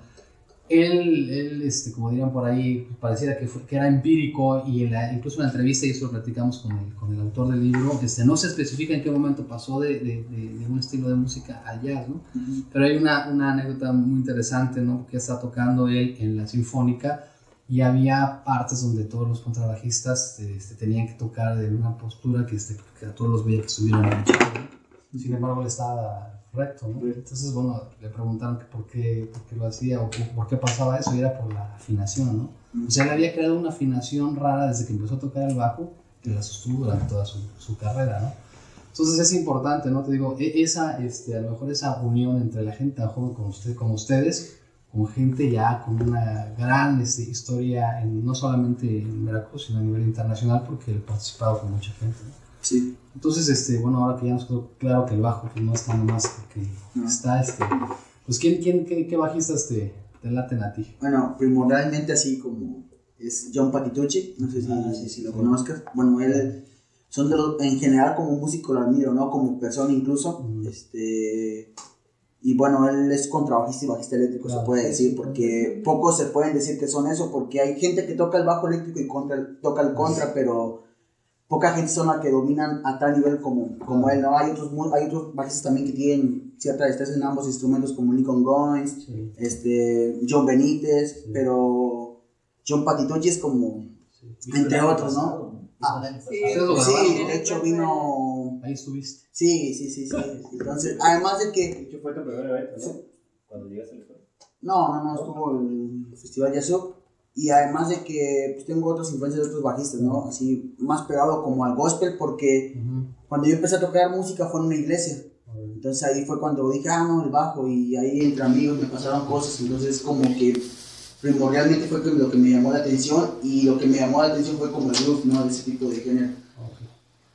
él, él este, como dirían por ahí, pareciera que, fue, que era empírico, y en la, incluso en la entrevista, y eso lo platicamos con el, con el autor del libro, este, no se especifica en qué momento pasó de, de, de, de un estilo de música al jazz, ¿no? Uh-huh. Pero hay una, una anécdota muy interesante, ¿no? Que está tocando él en la Sinfónica, y había partes donde todos los contrabajistas este, tenían que tocar de una postura que, este, que a todos los veía que estuvieran hinchados, ¿no? Sin embargo, él estaba recto, ¿no? Entonces, bueno, le preguntaron que por qué, por qué lo hacía o por qué pasaba eso, y era por la afinación, ¿no? O sea, él había creado una afinación rara desde que empezó a tocar el bajo, que la sostuvo durante toda su, su carrera, ¿no? Entonces es importante, ¿no? Te digo, esa, este, a lo mejor esa unión entre la gente tan joven como, usted, como ustedes, con gente ya con una gran este, historia, en, no solamente en Veracruz, sino a nivel internacional, porque he participado con mucha gente, ¿no? Sí. Entonces, este, bueno, ahora que ya nos quedó claro que el bajo pues, no está nomás, que No. está, este, pues, ¿quién, quién, qué, qué bajistas te, te laten a ti? Bueno, primordialmente así como es John Patitucci, no sé si, Ah, si, si lo sí. conozcas. Bueno, él, son de los, en general como músico lo admiro, ¿no? Como persona incluso. Mm. Este, y bueno, él es contrabajista y bajista eléctrico, Claro. se puede decir, porque pocos se pueden decir que son eso, porque hay gente que toca el bajo eléctrico y contra, toca el contra, pero poca gente son las que dominan a tal nivel como, como él, ¿no? Hay otros, mu- hay otros bajistas también que tienen cierta destreza en ambos instrumentos, como Lincoln Goins, Sí, este, John Benítez, Sí. pero John Patitucci es como, sí. entre otros, ¿no? Ah, Sí, ¿Ustedes lo Sí, grabaron? de hecho vino, Ahí estuviste. sí, sí, sí, sí, entonces, además de que, De hecho, fue tu primer evento, ¿no? Cuando llegaste a la escuela. no, no, no, estuvo el Festival Yasuk, y además de que pues, tengo otras influencias de otros bajistas, ¿no? Así, más pegado como al gospel, porque Uh-huh. cuando yo empecé a tocar música fue en una iglesia. Entonces ahí fue cuando dije, ah, no, el bajo, y ahí entre amigos me pasaron cosas, entonces como que primordialmente fue que lo que me llamó la atención, y lo que me llamó la atención fue como el groove, ¿no? De ese tipo de género. Okay.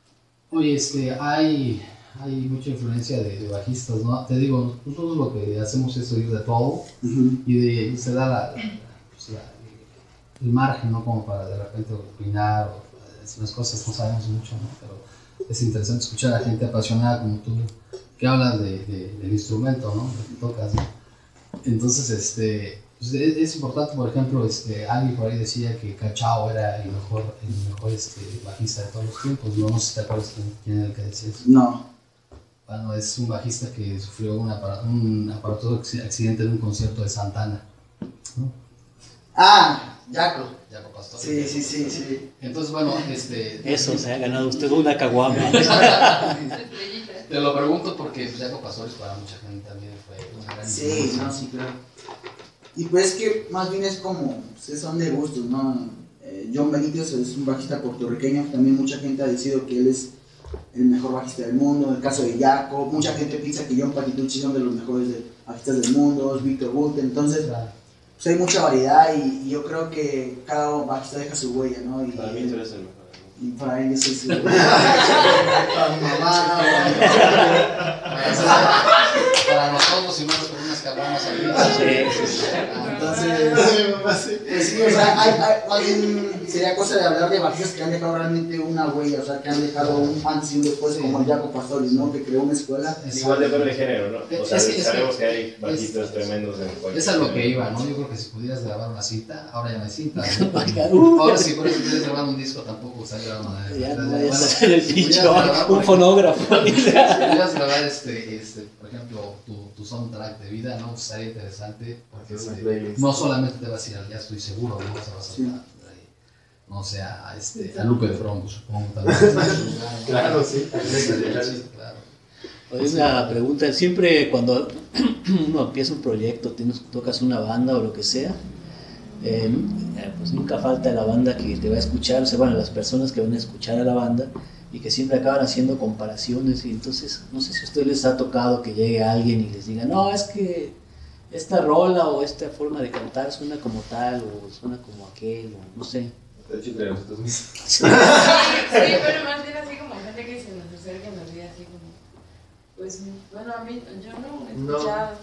Oye, este, hay, hay mucha influencia de, de bajistas, ¿no? Te digo, nosotros lo que hacemos es oír de todo, y, de, y se da la, la, pues, la- el margen, ¿no? Como para de repente opinar o decir las cosas, no sabemos mucho, ¿no? Pero es interesante escuchar a gente apasionada como tú, que habla de, de, del instrumento, ¿no? Que tocas, ¿no? Entonces, este, pues es, es importante, por ejemplo, este, alguien por ahí decía que Cachao era el mejor, el mejor este, bajista de todos los tiempos, no, no sé si te acuerdas quién, quién era el que decía eso. No. Bueno, es un bajista que sufrió un, apara- un aparatoso acci- accidente en un concierto de Santana, ¿no? Ah, Jaco. Jaco Pastor. Sí, sí, sí, sí. Entonces, bueno, este... Eso, se ha ganado usted una caguama. Te lo pregunto porque pues, Jaco Pastores para mucha gente también fue una gran Sí, influencia. no, sí, claro. Y pues es que más bien es como, pues son de gustos, ¿no? Eh, Jon Benítez es un bajista puertorriqueño, también mucha gente ha decidido que él es el mejor bajista del mundo. En el caso de Jaco, mucha gente piensa que John Patitucci son de los mejores de, bajistas del mundo, es Víctor Bulte, entonces pues hay mucha variedad y, y yo creo que cada bajista deja su huella, ¿no? Y, Para mí tú eres el mejor. Y para él eso es para mi mamá, para mi papá. Para nosotros y menos con unas cabanas arriba. Entonces, pues sí, o sea, hay, hay, más bien sería cosa de hablar de bajistas que han dejado realmente una huella, o sea, que han dejado un antes y un después, como el Jaco Pastorius, ¿no? Que creó una escuela. Igual depende del género, ¿no? O sea, Es que- es sabemos que- que hay bajistas es- tremendos en cualquier Es a lo que género. iba, ¿no? Yo creo que si pudieras grabar una cinta, ahora ya no hay cinta. ¿no? Ahora si pudieras si grabar un disco tampoco está grabando nada. Ya no Bueno, vayas a hacer el si pudieras pincho, grabar, por un ejemplo, fonógrafo. si pudieras grabar, este, este, por ejemplo, tu, tu soundtrack de vida, ¿no? Pues estaría interesante porque este, no solamente te vas a ir al jazz, estoy seguro, ¿no? Vas a, vas a, Sí. no sé, a, este, a Lupe de Bronco, supongo. También. Claro, sí. Sí, claro. Es una pregunta, siempre cuando uno empieza un proyecto, tienes, tocas una banda o lo que sea, eh, eh, pues nunca falta la banda que te va a escuchar, o sea, bueno, las personas que van a escuchar a la banda y que siempre acaban haciendo comparaciones y entonces, no sé si a ustedes les ha tocado que llegue alguien y les diga, no, es que esta rola o esta forma de cantar suena como tal o suena como aquel, o no sé. De hecho, entre nosotros mismos. Sí, pero más bien así como gente que se nos acerca y nos dice así como, pues, bueno, a mí, yo no he No. escuchado,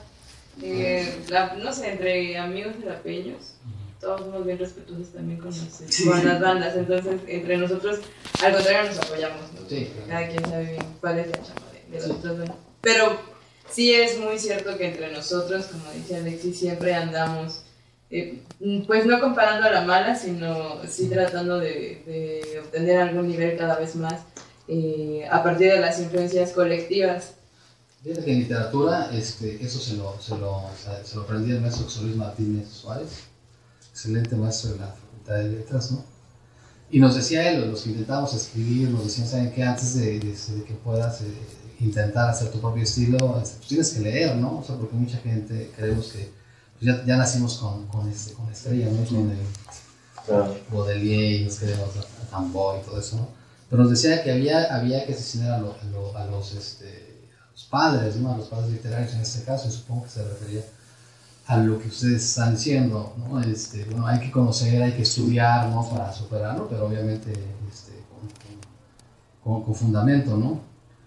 eh, la- no sé, entre amigos jalapeños, todos somos bien respetuosos también con, los- Sí. con las bandas, entonces entre nosotros, al contrario, nos apoyamos, ¿no? Sí, Cada quien sabe bien cuál es la chamba de, de las Sí. otras bandas. Pero sí es muy cierto que entre nosotros, como dice Alexis, siempre andamos, eh, pues no comparando a la mala, sino sí tratando de, de obtener algún nivel cada vez más eh, a partir de las influencias colectivas. Fíjate que en literatura, este, eso se lo, se, lo, se lo aprendí el maestro José Luis Martínez Suárez, excelente maestro de la Facultad de Letras, ¿no? Y nos decía él, los que intentábamos escribir, nos decían, ¿saben qué? Antes de, de, de que puedas eh, intentar hacer tu propio estilo, pues tienes que leer, ¿no? O sea, porque mucha gente creemos que pues ya, ya nacimos con, con, este, con estrella, ¿no? Con el Claro. Baudelaire y nos queremos a, a Tambo y todo eso, ¿no? Pero nos decía que había, había que asesinar a, lo, a, lo, a, los, este, a los padres, ¿no? A los padres literarios en este caso, y supongo que se refería a lo que ustedes están diciendo, ¿no? Este, bueno, hay que conocer, hay que estudiar, ¿no? Para superarlo, pero obviamente este, con, con, con, con fundamento, ¿no?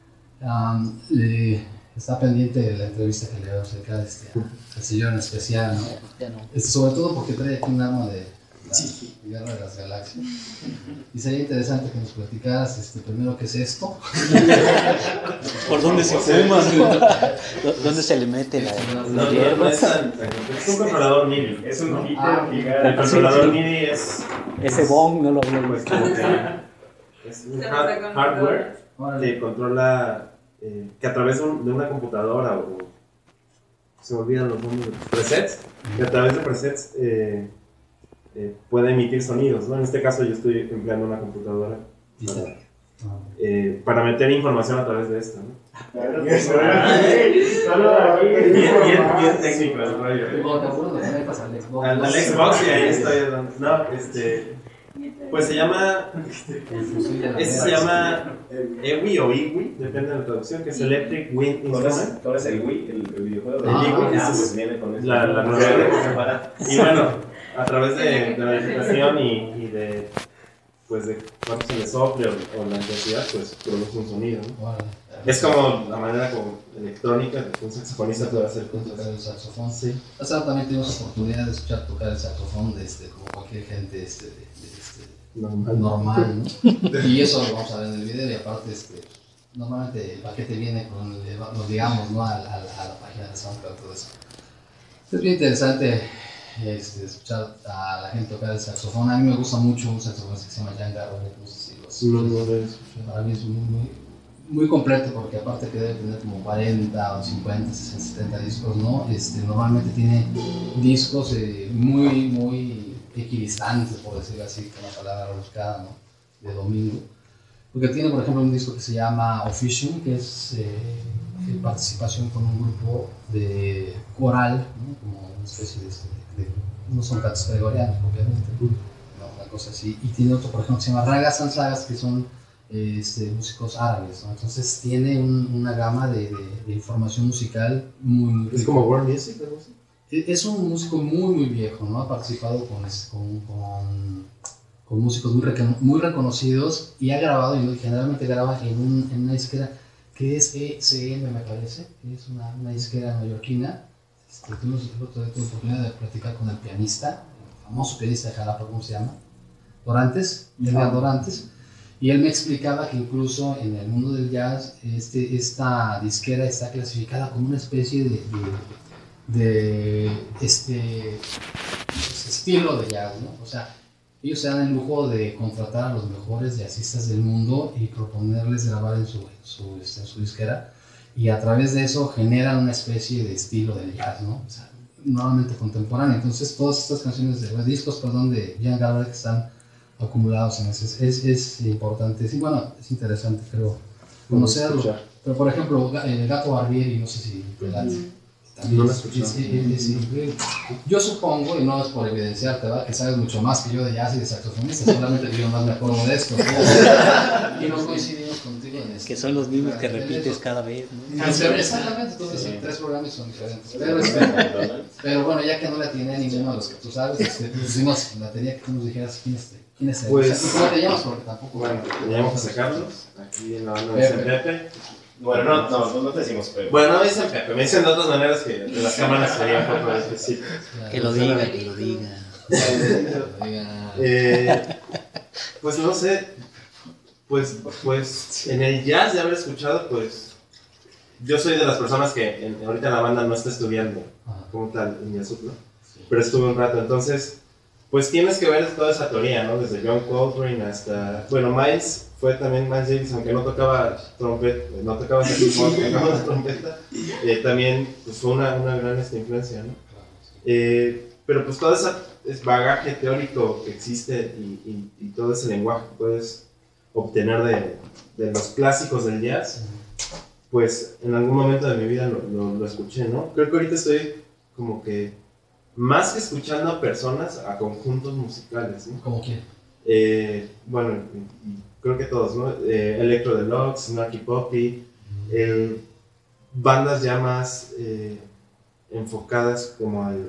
Um, le, está pendiente de la entrevista que le vamos a dedicar este, al señor en especial, ¿no? Ya no. Este, sobre todo porque trae aquí un arma de la Sí. Guerra de las Galaxias. Y sería interesante que nos platicaras este, primero qué es esto. ¿Por dónde se fuma? ¿Dónde se le mete la, No, la no, no hierba? es tan, tan complejo. Es un controlador M I D I. Es un hitter Ah, gigante. El controlador M I D I es, Ese bong no lo había pues, visto. como que es un hard- hardware que controla, eh, que a través de, un- de una computadora o se me olvidan los nombres de los presets, que a través de presets eh, eh, puede emitir sonidos, ¿no? En este caso yo estoy empleando una computadora para, eh, para meter información a través de esta, ¿no? Bien, bien, bien técnico el rollo. Al, al Xbox y ahí estoy hablando. No, este, pues se llama, este se llama E W I o I W I, depende de la traducción, que es Electric Wind ¿Conoces, Instrument. conoces el Wii, el, el videojuego? El Wii, Ah, ese pues es viene con eso. la- la nueva- Y bueno, a través de, de la digitación y, y de, pues de cuánto se le sople o, o la intensidad, pues produce un sonido, ¿no? Es como la manera como electrónica que un saxofonista puede hacer Tocar cosas. el saxofón, sí. O sea, también tenemos oportunidad de escuchar tocar el saxofón de este, como cualquier gente este, de, de, este, Normal. normal, ¿no? Y eso lo vamos a ver en el video y aparte, este, normalmente el paquete viene con, el- lo digamos, ¿no? A, a, a la página de SoundCloud, todo eso. Es bien interesante este, escuchar a la gente tocar el saxofón. A mí me gusta mucho un saxofonista que se llama Jan Garrett, no sé si lo has No, no, no es- Para mí es muy, muy, muy completo porque aparte que debe tener como cuarenta o cincuenta, sesenta, setenta discos, ¿no? Este, normalmente tiene discos eh, muy, muy equidistantes, por decirlo así, con la palabra buscada, ¿no? De domingo. Porque tiene, por ejemplo, un disco que se llama Officium, que es eh, participación con un grupo de coral, ¿no? Como una especie de, de no son cantos gregorianos, obviamente, no, una cosa así. Y tiene otro, por ejemplo, que se llama Ragas and Sagas, que son eh, este, músicos árabes, ¿no? Entonces tiene un, una gama de, de, de información musical muy, muy ¿Es como world music algo así? Es un músico muy, muy viejo, ¿no? Ha participado con, con, con, con músicos muy, recon, muy reconocidos y ha grabado, y generalmente graba en, un, en una disquera que es E C M, me parece, que es una, una disquera neoyorquina. Este, tuvimos la oportunidad de platicar con el pianista, el famoso pianista de Jalapa, ¿cómo se llama? Dorantes, Edgar Dorantes. Y él me explicaba que incluso en el mundo del jazz, este, esta disquera está clasificada como una especie de, de de este pues, estilo de jazz, ¿no? O sea, ellos se dan el lujo de contratar a los mejores jazzistas del mundo y proponerles grabar en su, en su, este, en su disquera, y a través de eso generan una especie de estilo del jazz, ¿no? O sea, normalmente contemporáneo. Entonces todas estas canciones, de los discos, perdón, de Jan Garbarek que están acumulados en ese, es, es importante, sí, bueno, es interesante, creo, conocerlo. Pero por ejemplo, el Gato Barbieri, no sé si te da. No lo es, es, es, es yo supongo, y no es por evidenciarte, ¿verdad?, que sabes mucho más que yo de jazz y de saxofonista, solamente que yo más me acuerdo de esto, ¿no? Y no coincidimos contigo en esto. Que son los mismos que repites cada vez, ¿no? Exactamente, entonces sí, tres programas son diferentes. Pero, este, pero bueno, ya que no le atiné a ninguno de los que tú sabes, este, pusimos la teoría que tú nos dijeras quién es, quién es él. Pues, o sea, ¿cómo te llamas? Porque tampoco. Bueno, me llamo José Carlos, aquí en la banda de San Pepe. Bueno, no, no, no, no te decimos Pepe. Bueno, no me dicen Pepe, me dicen de otras maneras que de las cámaras sería un poco difícil. Que lo diga, que lo diga. eh, pues no sé, pues, pues en el jazz de haber escuchado, pues yo soy de las personas que en, ahorita en la banda no está estudiando como tal en Yasuk, ¿no? Pero estuve un rato, entonces pues tienes que ver toda esa teoría, ¿no? Desde John Coltrane hasta, bueno, Miles fue también Miles Davis, aunque no tocaba trompeta, no tocaba saxofón, tocaba la trompeta, eh, también pues, fue una, una gran esta influencia, ¿no? Eh, pero pues todo ese bagaje teórico que existe y, y, y todo ese lenguaje que puedes obtener de, de los clásicos del jazz, pues en algún momento de mi vida lo, lo, lo escuché, ¿no? Creo que ahorita estoy como que más que escuchando a personas, a conjuntos musicales, ¿no? ¿Cómo quién? Eh, bueno, creo que todos, ¿no? Eh, Electro Deluxe, Snarky Puppy, eh, bandas ya más eh, enfocadas como al,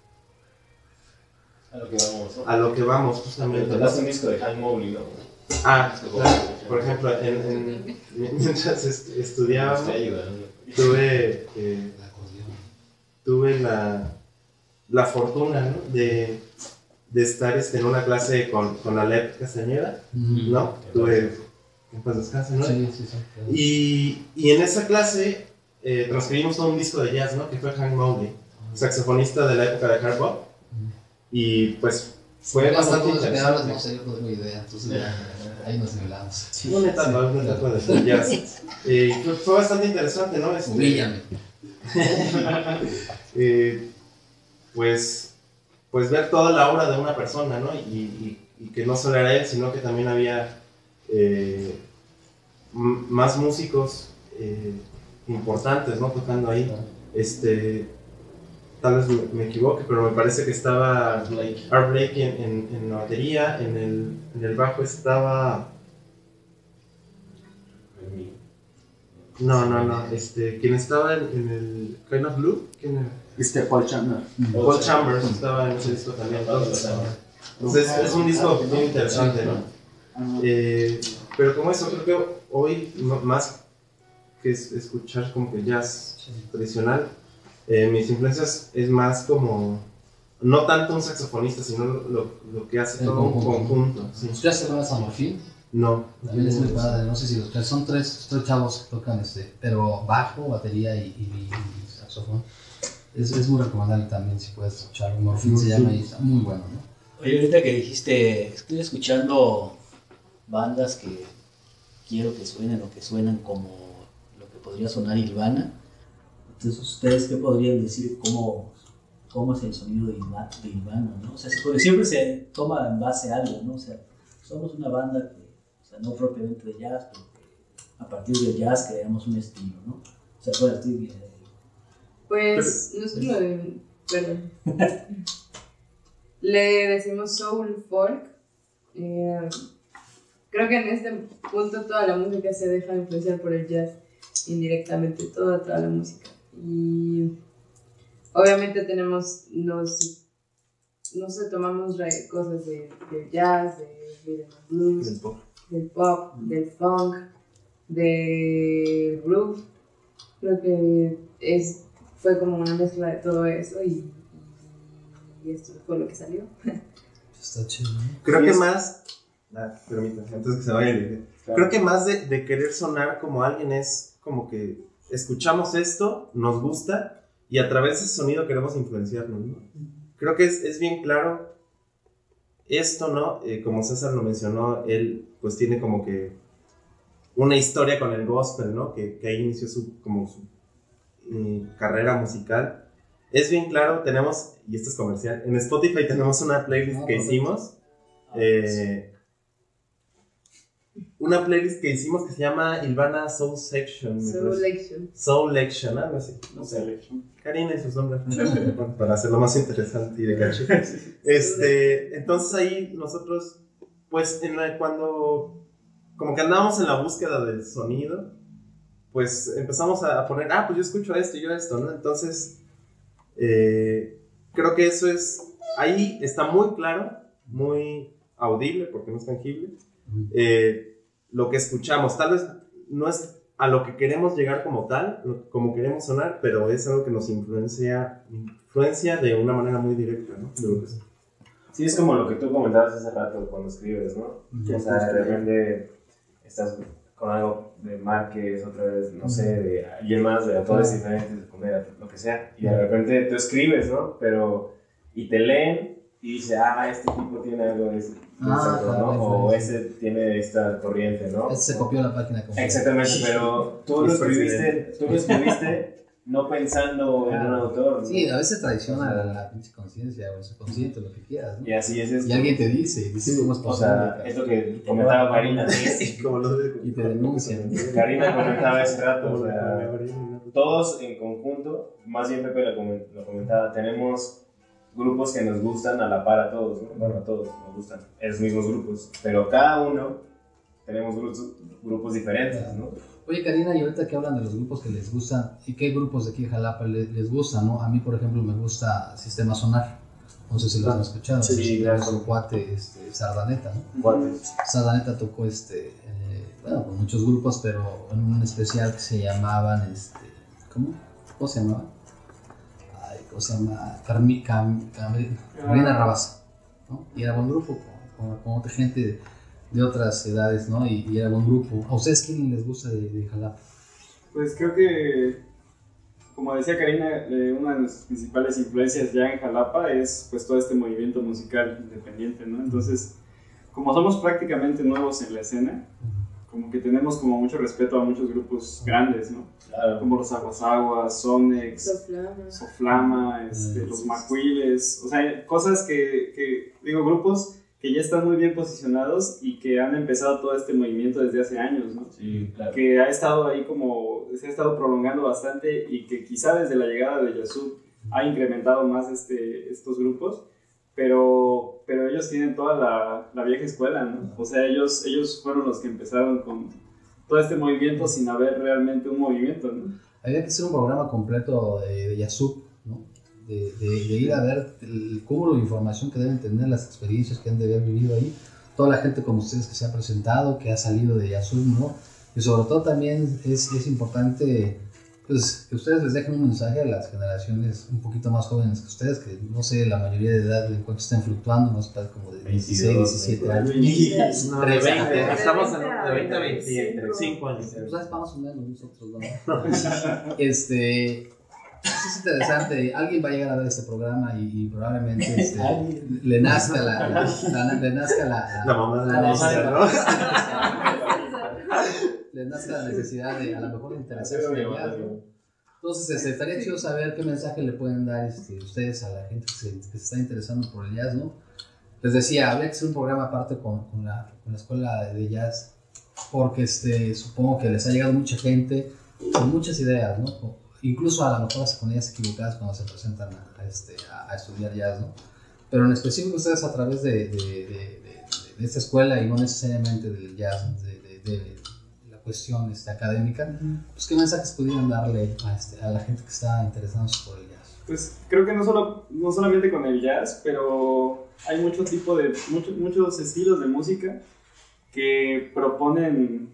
a lo que vamos, ¿no? A lo que vamos, justamente. Pero tocaste un disco de Hank Mobley, ¿no? Ah, claro. Por ejemplo, en, en, mientras est estudiaba, tuve, eh, tuve la, la fortuna, ¿no? de, de estar este, en una clase con, con Alep Castañeda, ¿no? Tuve, en paz descanse, ¿no? Sí, sí, sí. Claro. Y, y en esa clase eh, transcribimos todo un disco de jazz, ¿no? Que fue Hank Mobley, saxofonista de la época de hard bop. Y pues fue sí, bastante no, interesante. No sé, yo no tengo idea, entonces ya, ahí nos nivelamos. Sí, una etapa, sí, una etapa claro. de jazz. Eh, fue, fue bastante interesante, ¿no? Este, Humíllame. eh, pues, pues ver toda la obra de una persona, ¿no? Y, y, y que no solo era él, sino que también había eh, más músicos eh, importantes, ¿no? Tocando ahí. Este, tal vez me, me equivoque, pero me parece que estaba Art Blakey, Art Blakey en, en, en la batería, en el, en el bajo estaba... No, no, no, este, quien estaba en, en el Kind of Blue, ¿quién era? Este, Paul Chambers. Paul Chambers estaba en ese disco también. Entonces, entonces es un disco muy interesante, ¿no? Eh, pero como eso, creo que hoy, más que escuchar como que jazz tradicional, eh, mis influencias es más como, no tanto un saxofonista, sino lo, lo que hace todo un conjunto. ¿Sí? ¿Escuchaste con San Marfil? No. También es muy padre, no sé si los tres, son tres, tres chavos que tocan, este, pero bajo, batería y, y, y saxofón. Es, es muy recomendable también si puedes escucharlo. Morfín se llama y está muy bueno, ¿no? Oye, ahorita que dijiste, estoy escuchando bandas que quiero que suenen o que suenan como lo que podría sonar Ilvana. Entonces, ¿ustedes qué podrían decir cómo, cómo es el sonido de Ilvana, ¿no? O sea, porque siempre se toma en base a algo, ¿no? O sea, somos una banda que, o sea, no propiamente de jazz, pero que a partir del jazz creamos un estilo, ¿no? O sea, puede decir... Pues, nosotros lo de... Perdón. Le decimos soul folk. Eh, creo que en este punto toda la música se deja influenciar por el jazz indirectamente, toda, toda la música. Y obviamente tenemos, nos, no sé, tomamos cosas de, del jazz, del rhythm and blues, Del pop. del pop, del funk, del groove. Creo que es, fue como una mezcla de todo eso y, y esto fue lo que salió. Está chido, ¿no? Creo Sí, que es- más. Ah, permítame, antes que se vaya el video. Creo que más de, de querer sonar como alguien es como que escuchamos esto, nos gusta y a través de ese sonido queremos influenciarnos, ¿no? Creo que es, es bien claro esto, ¿no? Eh, como César lo mencionó, él pues tiene como que una historia con el gospel, ¿no? Que, que ahí inició su, como su eh, carrera musical. Es bien claro, tenemos, y esto es comercial, en Spotify tenemos una playlist No, que perfecto. hicimos. Eh, una playlist que hicimos que se llama Ilvana Soul Section. me Soul parece. Lection. Soul Lection, algo así. No sé. Karina y sus nombres. Para hacerlo más interesante y de caché. Este, entonces ahí nosotros, pues en la, cuando como que andábamos en la búsqueda del sonido, pues empezamos a poner, ah, pues yo escucho esto y yo esto, ¿no? Entonces, eh, creo que eso es, ahí está muy claro, muy audible, porque no es tangible, eh, lo que escuchamos. Tal vez no es a lo que queremos llegar como tal, lo- como queremos sonar, pero es algo que nos influencia, influencia de una manera muy directa, ¿no? De lo que es. Sí, es como lo que tú comentabas hace rato cuando escribes, ¿no? Ujú. O sea, de repente estás con algo de Márquez, otra vez, no sé, de alguien más, de autores diferentes, de comedia, lo que sea. Y de repente tú escribes, ¿no? Pero, y te leen y dice, ah, este tipo tiene algo de ese, de Ah, ese, claro, ¿no? O diferencia. ese tiene esta corriente, ¿no? Ese se copió la página completa. Exactamente, pero tú lo Es escribiste, presidente. tú lo escribiste no pensando en un autor, ¿no? Sí, a veces traiciona la, la pinche conciencia o el subconsciente, lo que quieras, ¿no? Y así es esto. Y alguien te dice, y dices, ¿cómo es O posible? sea, es lo que comentaba Karina, ¿sí? Como lo de- Y te denuncian. Karina comentaba ese rato, como o lo de- sea, todos en conjunto, más bien Pepe lo, comen- lo comentaba, tenemos grupos que nos gustan a la par a todos, ¿no? Bueno, a todos nos gustan esos mismos grupos, pero cada uno tenemos grupos, grupos diferentes, ¿no? Oye, Karina, y ahorita que hablan de los grupos que les gustan, ¿y qué grupos de aquí de Jalapa les, les gustan, no? A mí, por ejemplo, me gusta Sistema Sonar. No sé si lo han escuchado. Sí, Sí, claro. un cuate, este, Sardaneta, ¿no? Cuates. Sardaneta tocó, este, eh, bueno, con muchos grupos, pero en un especial que se llamaban, este, ¿cómo? ¿Cómo se llamaban? Ay, ¿cómo se llama? Carmi, Cam, Cam- Carolina Rabasa, ¿no? Y era buen grupo, con, con, con otra gente de, de otras edades, ¿no? Y, y era buen grupo. ¿A ustedes quién les gusta de, de Jalapa? Pues creo que, como decía Karina, eh, una de nuestras principales influencias ya en Jalapa es pues todo este movimiento musical independiente, ¿no? Entonces, como somos prácticamente nuevos en la escena, como que tenemos como mucho respeto a muchos grupos grandes, ¿no? Claro. Como los Aguasaguas, Sonex, Soflama. Soflama, este, Mm. los Macuiles, o sea, cosas que, que, digo, grupos que ya están muy bien posicionados y que han empezado todo este movimiento desde hace años, ¿no? Sí, claro. Que ha estado ahí como, se ha estado prolongando bastante y que quizá desde la llegada de Yasud ha incrementado más este, estos grupos, pero, pero ellos tienen toda la, la vieja escuela, ¿no? O sea, ellos, ellos fueron los que empezaron con todo este movimiento sin haber realmente un movimiento, ¿no? Había que hacer un programa completo de, de Yasup, ¿no? De, de, de ir a ver el cúmulo de información que deben tener, las experiencias que han de haber vivido ahí, toda la gente como ustedes que se ha presentado, que ha salido de Yasup, ¿no? Y sobre todo también es, es importante pues, que ustedes les dejen un mensaje a las generaciones un poquito más jóvenes que ustedes, que no sé, la mayoría de edad en cuanto estén fluctuando, más para como de dieciséis, diecisiete años. No, de Trece. veinte, estamos en De de veinte a veinticinco. veinticinco años. Pues sabes, más o menos nosotros, ¿no? Este, eso es interesante. Alguien va a llegar a ver este programa y, y probablemente este, le nazca la, la, la- le nazca la, La mamá de la la necesidad, ¿no? le nazca la necesidad de a lo mejor interesarse en el jazz, ¿no? Entonces, este, estaría chido saber qué mensaje le pueden dar este, ustedes a la gente que se, que se está interesando por el jazz, ¿no? Les decía, habría que hacer un programa aparte con, con, la, con la escuela de jazz, porque este, supongo que les ha llegado mucha gente con muchas ideas, ¿no? O incluso a lo mejor hasta con ideas equivocadas cuando se presentan a, a este, a, a estudiar jazz, ¿no? Pero en específico ustedes a través de, de, de, de, de esta escuela y no necesariamente del jazz, de, de, de la cuestión este, académica, pues ¿qué mensajes pudieran darle a, este, a la gente que está interesada por el jazz? Pues creo que no, solo, no solamente con el jazz, pero hay mucho tipo de, mucho, muchos estilos de música que proponen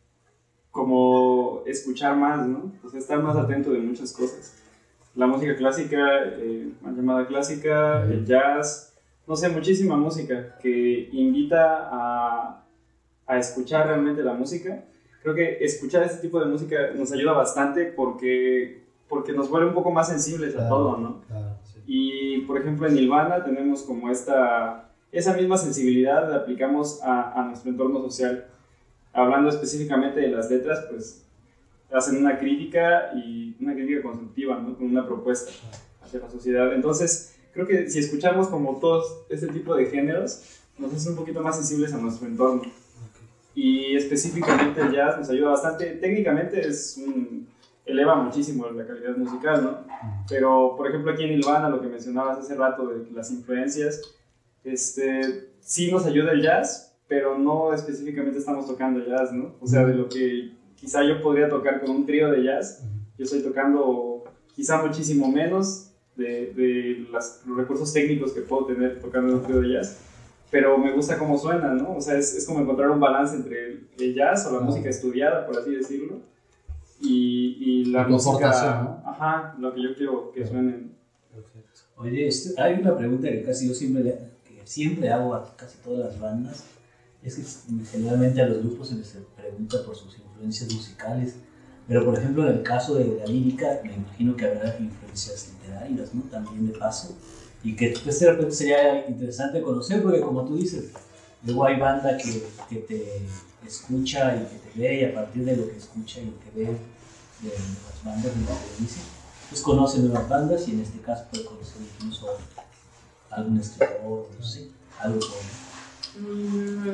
como escuchar más, ¿no? O sea, estar más atento de muchas cosas. La música clásica, eh, mal llamada clásica, el jazz, no sé, muchísima música que invita a, a escuchar realmente la música. Creo que escuchar este tipo de música nos ayuda bastante porque, porque nos vuelve un poco más sensibles a Claro, todo, ¿no? claro, sí. Y, por ejemplo, en Nirvana tenemos como esta, esa misma sensibilidad la aplicamos a, a nuestro entorno social. Hablando específicamente de las letras, pues hacen una crítica y una crítica constructiva, ¿no? Con una propuesta hacia la sociedad. Entonces, creo que si escuchamos como todos este tipo de géneros, nos hace un poquito más sensibles a nuestro entorno. Y específicamente el jazz nos ayuda bastante. Técnicamente es un, eleva muchísimo la calidad musical, ¿no? Pero, por ejemplo, aquí en Nirvana, lo que mencionabas hace rato de las influencias, este, sí nos ayuda el jazz, pero no específicamente estamos tocando jazz, ¿no? O sea, de lo que quizá yo podría tocar con un trío de jazz, yo estoy tocando quizá muchísimo menos de, de las, los recursos técnicos que puedo tener tocando en un trío de jazz, pero me gusta cómo suena, ¿no? O sea, es, es como encontrar un balance entre el, el jazz o la música estudiada, por así decirlo, y, y la Tu música, aportación, ¿no? Ajá, lo que yo quiero que suenen. Oye, este, hay una pregunta que casi yo siempre, le- que siempre hago a casi todas las bandas. Es que generalmente a los grupos se les pregunta por sus influencias musicales, pero por ejemplo en el caso de la lírica me imagino que habrá influencias literarias, ¿no? También de paso, y que pues de repente sería interesante conocer, porque como tú dices, luego hay banda que, que te escucha y que te ve, y a partir de lo que escucha y lo que ve de las bandas de la que dice, pues conoce nuevas bandas, y en este caso puede conocer incluso algún escritor, no sé, algo como... Mm,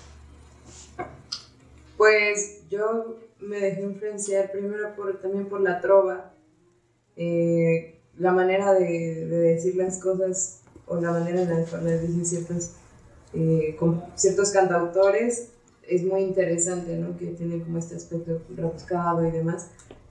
Pues yo me dejé influenciar primero por, también por la trova, eh, la manera de, de decir las cosas o la manera en la que les dicen ciertos, eh, con ciertos cantautores es muy interesante, ¿no? Que tienen como este aspecto rebuscado y demás,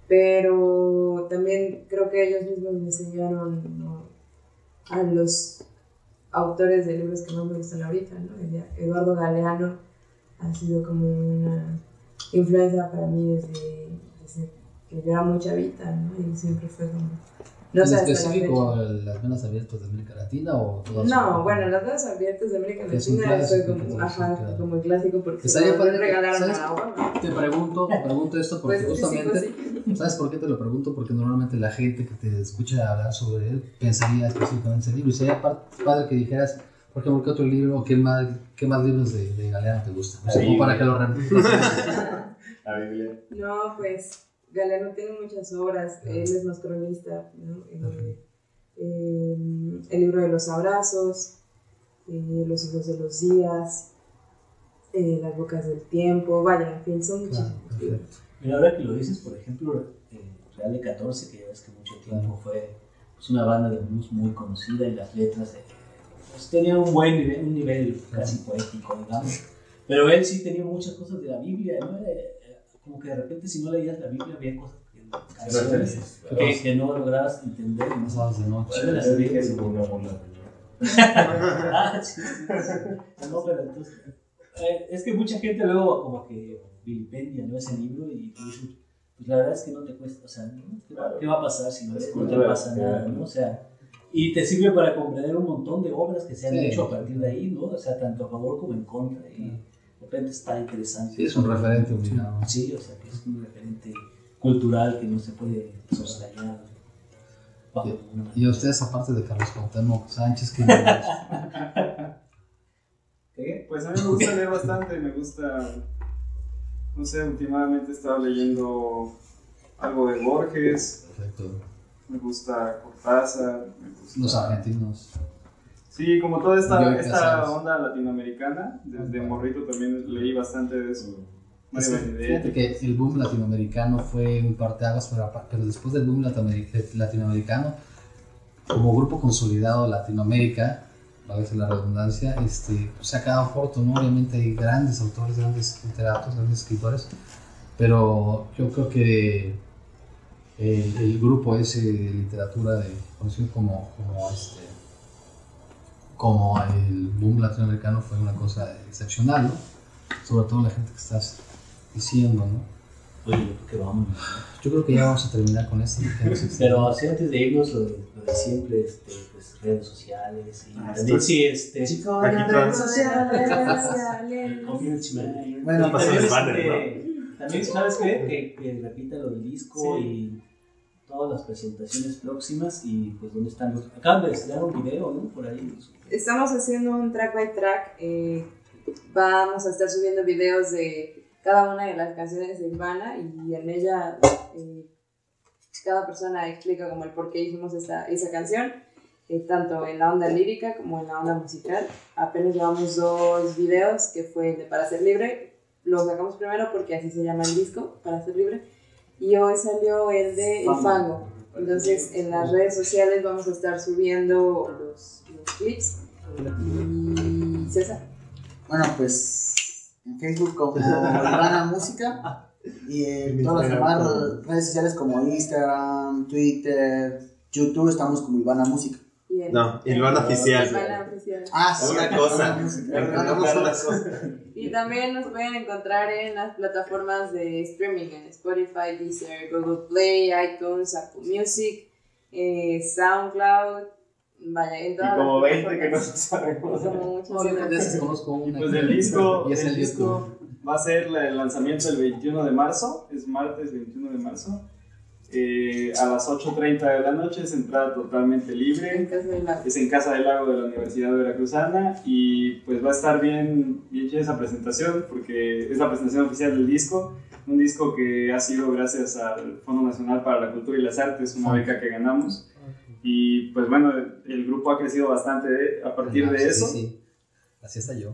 pero también creo que ellos mismos me enseñaron, ¿no? A los autores de libros que más me gustan ahorita, ¿no? Eduardo Galeano ha sido como una influencia para mí desde, desde que yo era muy chavita, ¿no? Y siempre fue como... No ¿En sé, hasta la específico fecha. las venas abiertas de América Latina o todas? No, bueno, las venas abiertas de América Es un Latina fue clásico, como, es ajá, un clásico. como el clásico porque Estaría se lo padre que- regalaron ¿sabes? a Obama. Te pregunto, te pregunto esto porque Pues, sí, sí, justamente, pues, ¿sabes por qué te lo pregunto? Porque normalmente la gente que te escucha hablar sobre él pensaría específicamente en ese libro. Y sería pa- padre que dijeras, por ejemplo, ¿qué otro libro o qué más, qué más libros de, de Galeano te gustan? O sea, como para que lo repitas. La Biblia. No, pues Galeano tiene muchas obras, él es más cronista, ¿no? Eh, eh, el libro de los abrazos, eh, Los hijos de los días, eh, Las bocas del tiempo, vaya, en fin, son Claro, muchísimos libros. perfecto. Mira, ahora que lo dices, por ejemplo, eh, Real de catorce, que ya ves que mucho tiempo fue pues, una banda de blues muy conocida, y las letras eh, pues, tenían un buen nivel, un nivel casi poético, digamos. Pero él sí tenía muchas cosas de la Biblia, ¿no? Eh, eh, como que de repente si no leías la Biblia había cosas que, canciones, que, que no lograbas entender. ¿no? Pasadas de noche. Sí, me las Yo dije dije, su sí. una mula. Ah, sí, sí, sí. No, pero entonces, eh, es que mucha gente luego como que vilipendia, ¿no? Ese libro, y te dicen, pues la verdad es que no te cuesta, o sea, ¿no? ¿Qué, va, qué va a pasar si no, Es no te cultura, pasa sí. nada, ¿no? O sea, y te sirve para comprender un montón de obras que se han Sí. hecho a partir de ahí, ¿no? O sea, tanto a favor como en contra, y de repente está interesante. Sí, es un referente obligado. Sí, o sea, que es un referente cultural que no se puede soslayar. bajo ninguna- Y a ustedes, aparte de Carlos Cuauhtémoc Sánchez, ¿qué libros? ¿Qué? Pues a mí me gusta leer bastante, me gusta, no sé, últimamente he estado leyendo algo de Borges, Perfecto. me gusta Cortázar, me gusta... Los argentinos. Sí, como toda esta, Bioy esta Casares. onda latinoamericana, desde morrito también leí bastante de eso. Mario Sí, Benedetti. fíjate que el boom latinoamericano fue un parteaguas, pero, pero después del boom latinoameric- latinoamericano, como grupo consolidado Latinoamérica, valga la redundancia, este, se ha quedado corto, ¿no? Obviamente hay grandes autores, grandes literatos, grandes escritores, pero yo creo que el, el grupo ese de literatura de, conocido como, como, este, como el boom latinoamericano fue una cosa excepcional, ¿no? Sobre todo la gente que estás diciendo, ¿no? Oye, yo creo que vamos. Yo creo que ya vamos a terminar con esto. Pero así antes de irnos, lo de, lo de siempre, este, pues, redes sociales y Ah, también esto- sí, este... Chicos, Aquí las trans. redes sociales. Community manager. Bueno, Y pasa también, el banner, este, también, ¿sabes qué? Que, que repita lo del disco Sí. y todas las presentaciones próximas y pues dónde están los... Acaban de estrenar un video, ¿no? Por ahí. Estamos haciendo un track by track. eh, vamos a estar subiendo videos de cada una de las canciones de Ivana y en ella eh, cada persona explica como el por qué hicimos esta, esa canción, eh, tanto en la onda lírica como en la onda musical. Apenas llevamos dos videos, que fue el de Para Ser Libre, lo sacamos primero porque así se llama el disco, Para Ser Libre, y hoy salió el de El Fango. Entonces en las redes sociales vamos a estar subiendo los, los clips. Y César. Bueno, pues en Facebook como Ivana Música y en todas las demás redes sociales como Instagram, Twitter, YouTube estamos como Ivana Música. Y en- No, Ivana Oficial. Ivana Oficial. Ah, sí, Una Ivana cosa. Música. Hagamos una cosa. Y también nos pueden encontrar en las plataformas de streaming, en Spotify, Deezer, Google Play, iTunes, Apple Music, eh, SoundCloud, vaya, en Y todas como las veinte que no plataformas. sabemos. Como muchas No, yo de otras. esas conozco una. Pues el disco, Y es el el disco va a ser la- el lanzamiento el veintiuno de marzo, es martes veintiuno de marzo, eh, a las ocho treinta de la noche, es entrada totalmente En libre, casa de la- es en Casa del Lago de la Universidad Veracruzana y pues va a estar bien, bien chida esa presentación porque es la presentación oficial del disco, un disco que ha sido gracias al Fondo Nacional para la Cultura y las Artes, una beca que ganamos. Y pues bueno, el grupo ha crecido bastante de- a partir Ah, de sí, eso. Sí, sí. Así está yo.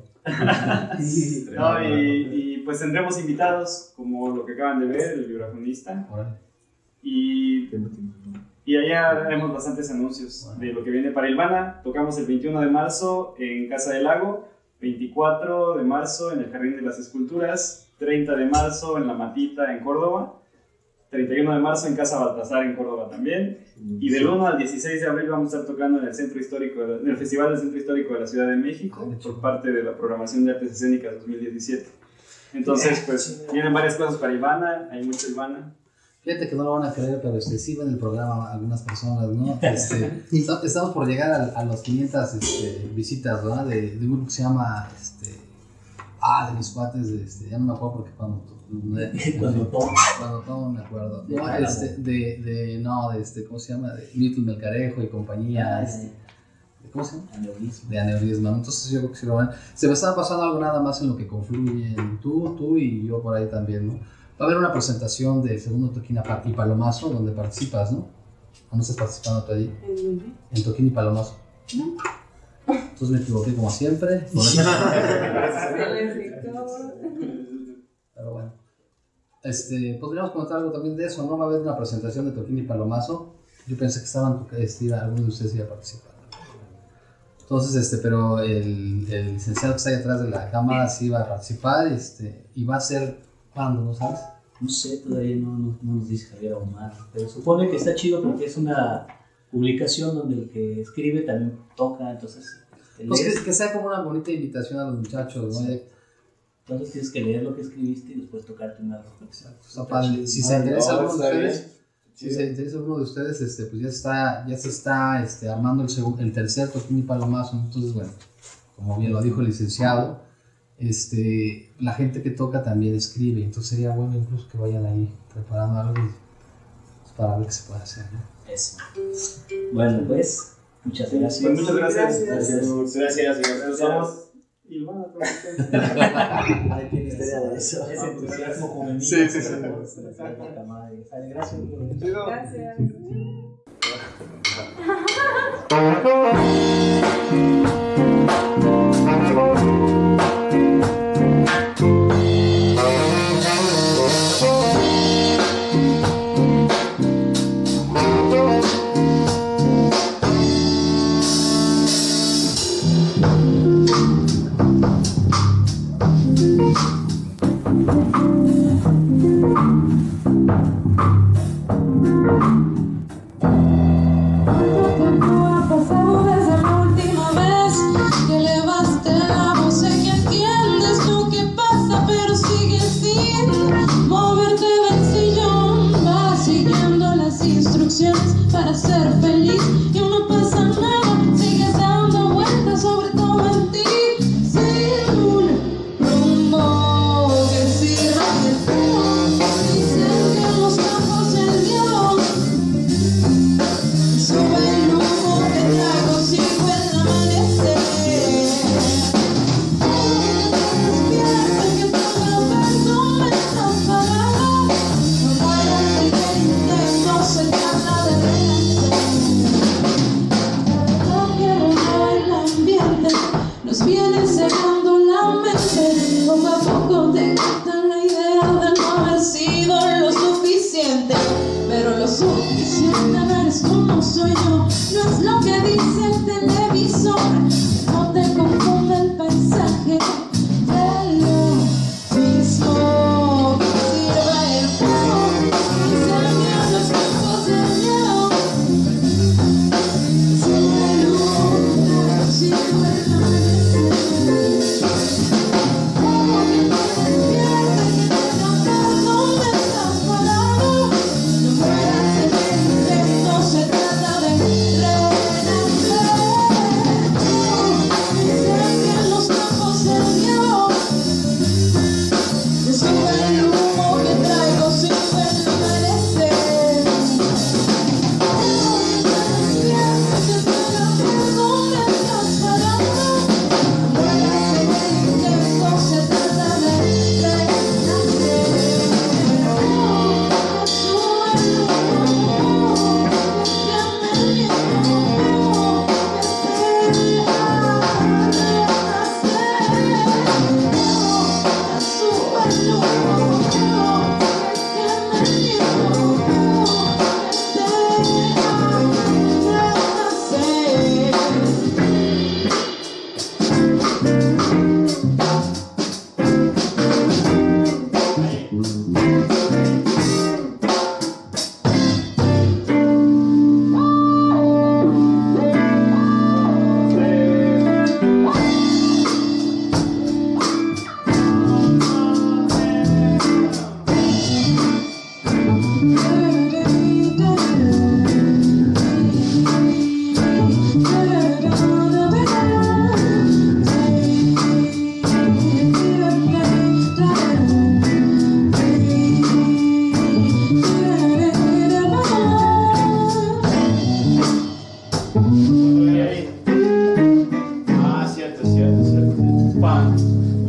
No, y, y, pues tendremos invitados, como lo que acaban de ver, el vibrafonista. Órale. Y, y allá haremos bastantes anuncios de lo que viene para Ivana. Tocamos el veintiuno de marzo en Casa del Lago, veinticuatro de marzo en el Jardín de las Esculturas, treinta de marzo en La Matita en Córdoba, treinta y uno de marzo en Casa Baltasar en Córdoba también. Y del uno al dieciséis de abril vamos a estar tocando en el Centro Histórico, de la- en el Festival del Centro Histórico de la Ciudad de México, por parte de la programación de Artes Escénicas dos mil diecisiete. Entonces, pues, vienen varias cosas para Ivana, hay mucho Ivana. Fíjate que no lo van a creer, pero este, sí ven el programa algunas personas, ¿no? Este, esta- estamos por llegar a, a los quinientas este, visitas, ¿verdad? De, de un grupo que se llama, este, ah, de los cuates, de, este, ya no me acuerdo porque cuando, Cuando tomo. cuando tomo me acuerdo. De No, Álamo. este, de, de, no, de este, ¿cómo se llama? De Milton Melcarejo y compañía, este, ¿cómo se llama? Aneurisma. De aneurisma, ¿no? Entonces yo creo que sí lo van. Se me estaba pasando algo nada más en lo que confluyen tú, tú y yo por ahí también, ¿no? Va a haber una presentación del segundo Toquín y Palomazo donde participas, ¿no? ¿O no estás participando tú allí? En Toquín y Palomazo. Entonces me equivoqué como siempre. Por eso- Pero bueno. Este, podríamos comentar algo también de eso, ¿no? Va a haber una presentación de Toquín y Palomazo. Yo pensé que estaban, este, iba- alguno de ustedes iba a participar. Entonces, este, pero el, el licenciado que está ahí atrás de la cámara sí va a participar, este, y va a ser, ¿cuándo? ¿No sabes? No sé, todavía no, no, no nos dice Javier Omar, pero supone que está chido porque es una publicación donde el que escribe también toca, entonces este, Pues lees, que, que sea como una bonita invitación a los muchachos, ¿no? Sí. entonces tienes que leer lo que escribiste y después tocarte una reflexión. Está padre. Si se Ah, interesa no, alguno de está bien. ustedes, si se interesa alguno de ustedes, este, pues ya está, ya se está este, armando el, segundo, el tercer Toquín y Palomazo. Entonces, bueno, como bien lo dijo el licenciado, este, la gente que toca también escribe, entonces sería bueno incluso que vayan ahí preparando algo y, pues, para ver qué se puede hacer, ¿no? Eso. Bueno, pues, muchas gracias. Pues muchas gracias. Gracias. Gracias, Nos vemos. Ivana, todo esto. Hay que historia de eso. Ese entusiasmo juvenil. Sí, sí, sí. Sale, gracias. Gracias.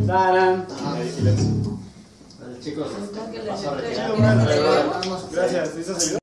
¡Tarán! Chicos, Que les paso a entregue. retirar. Gracias, ¿eso ayuda?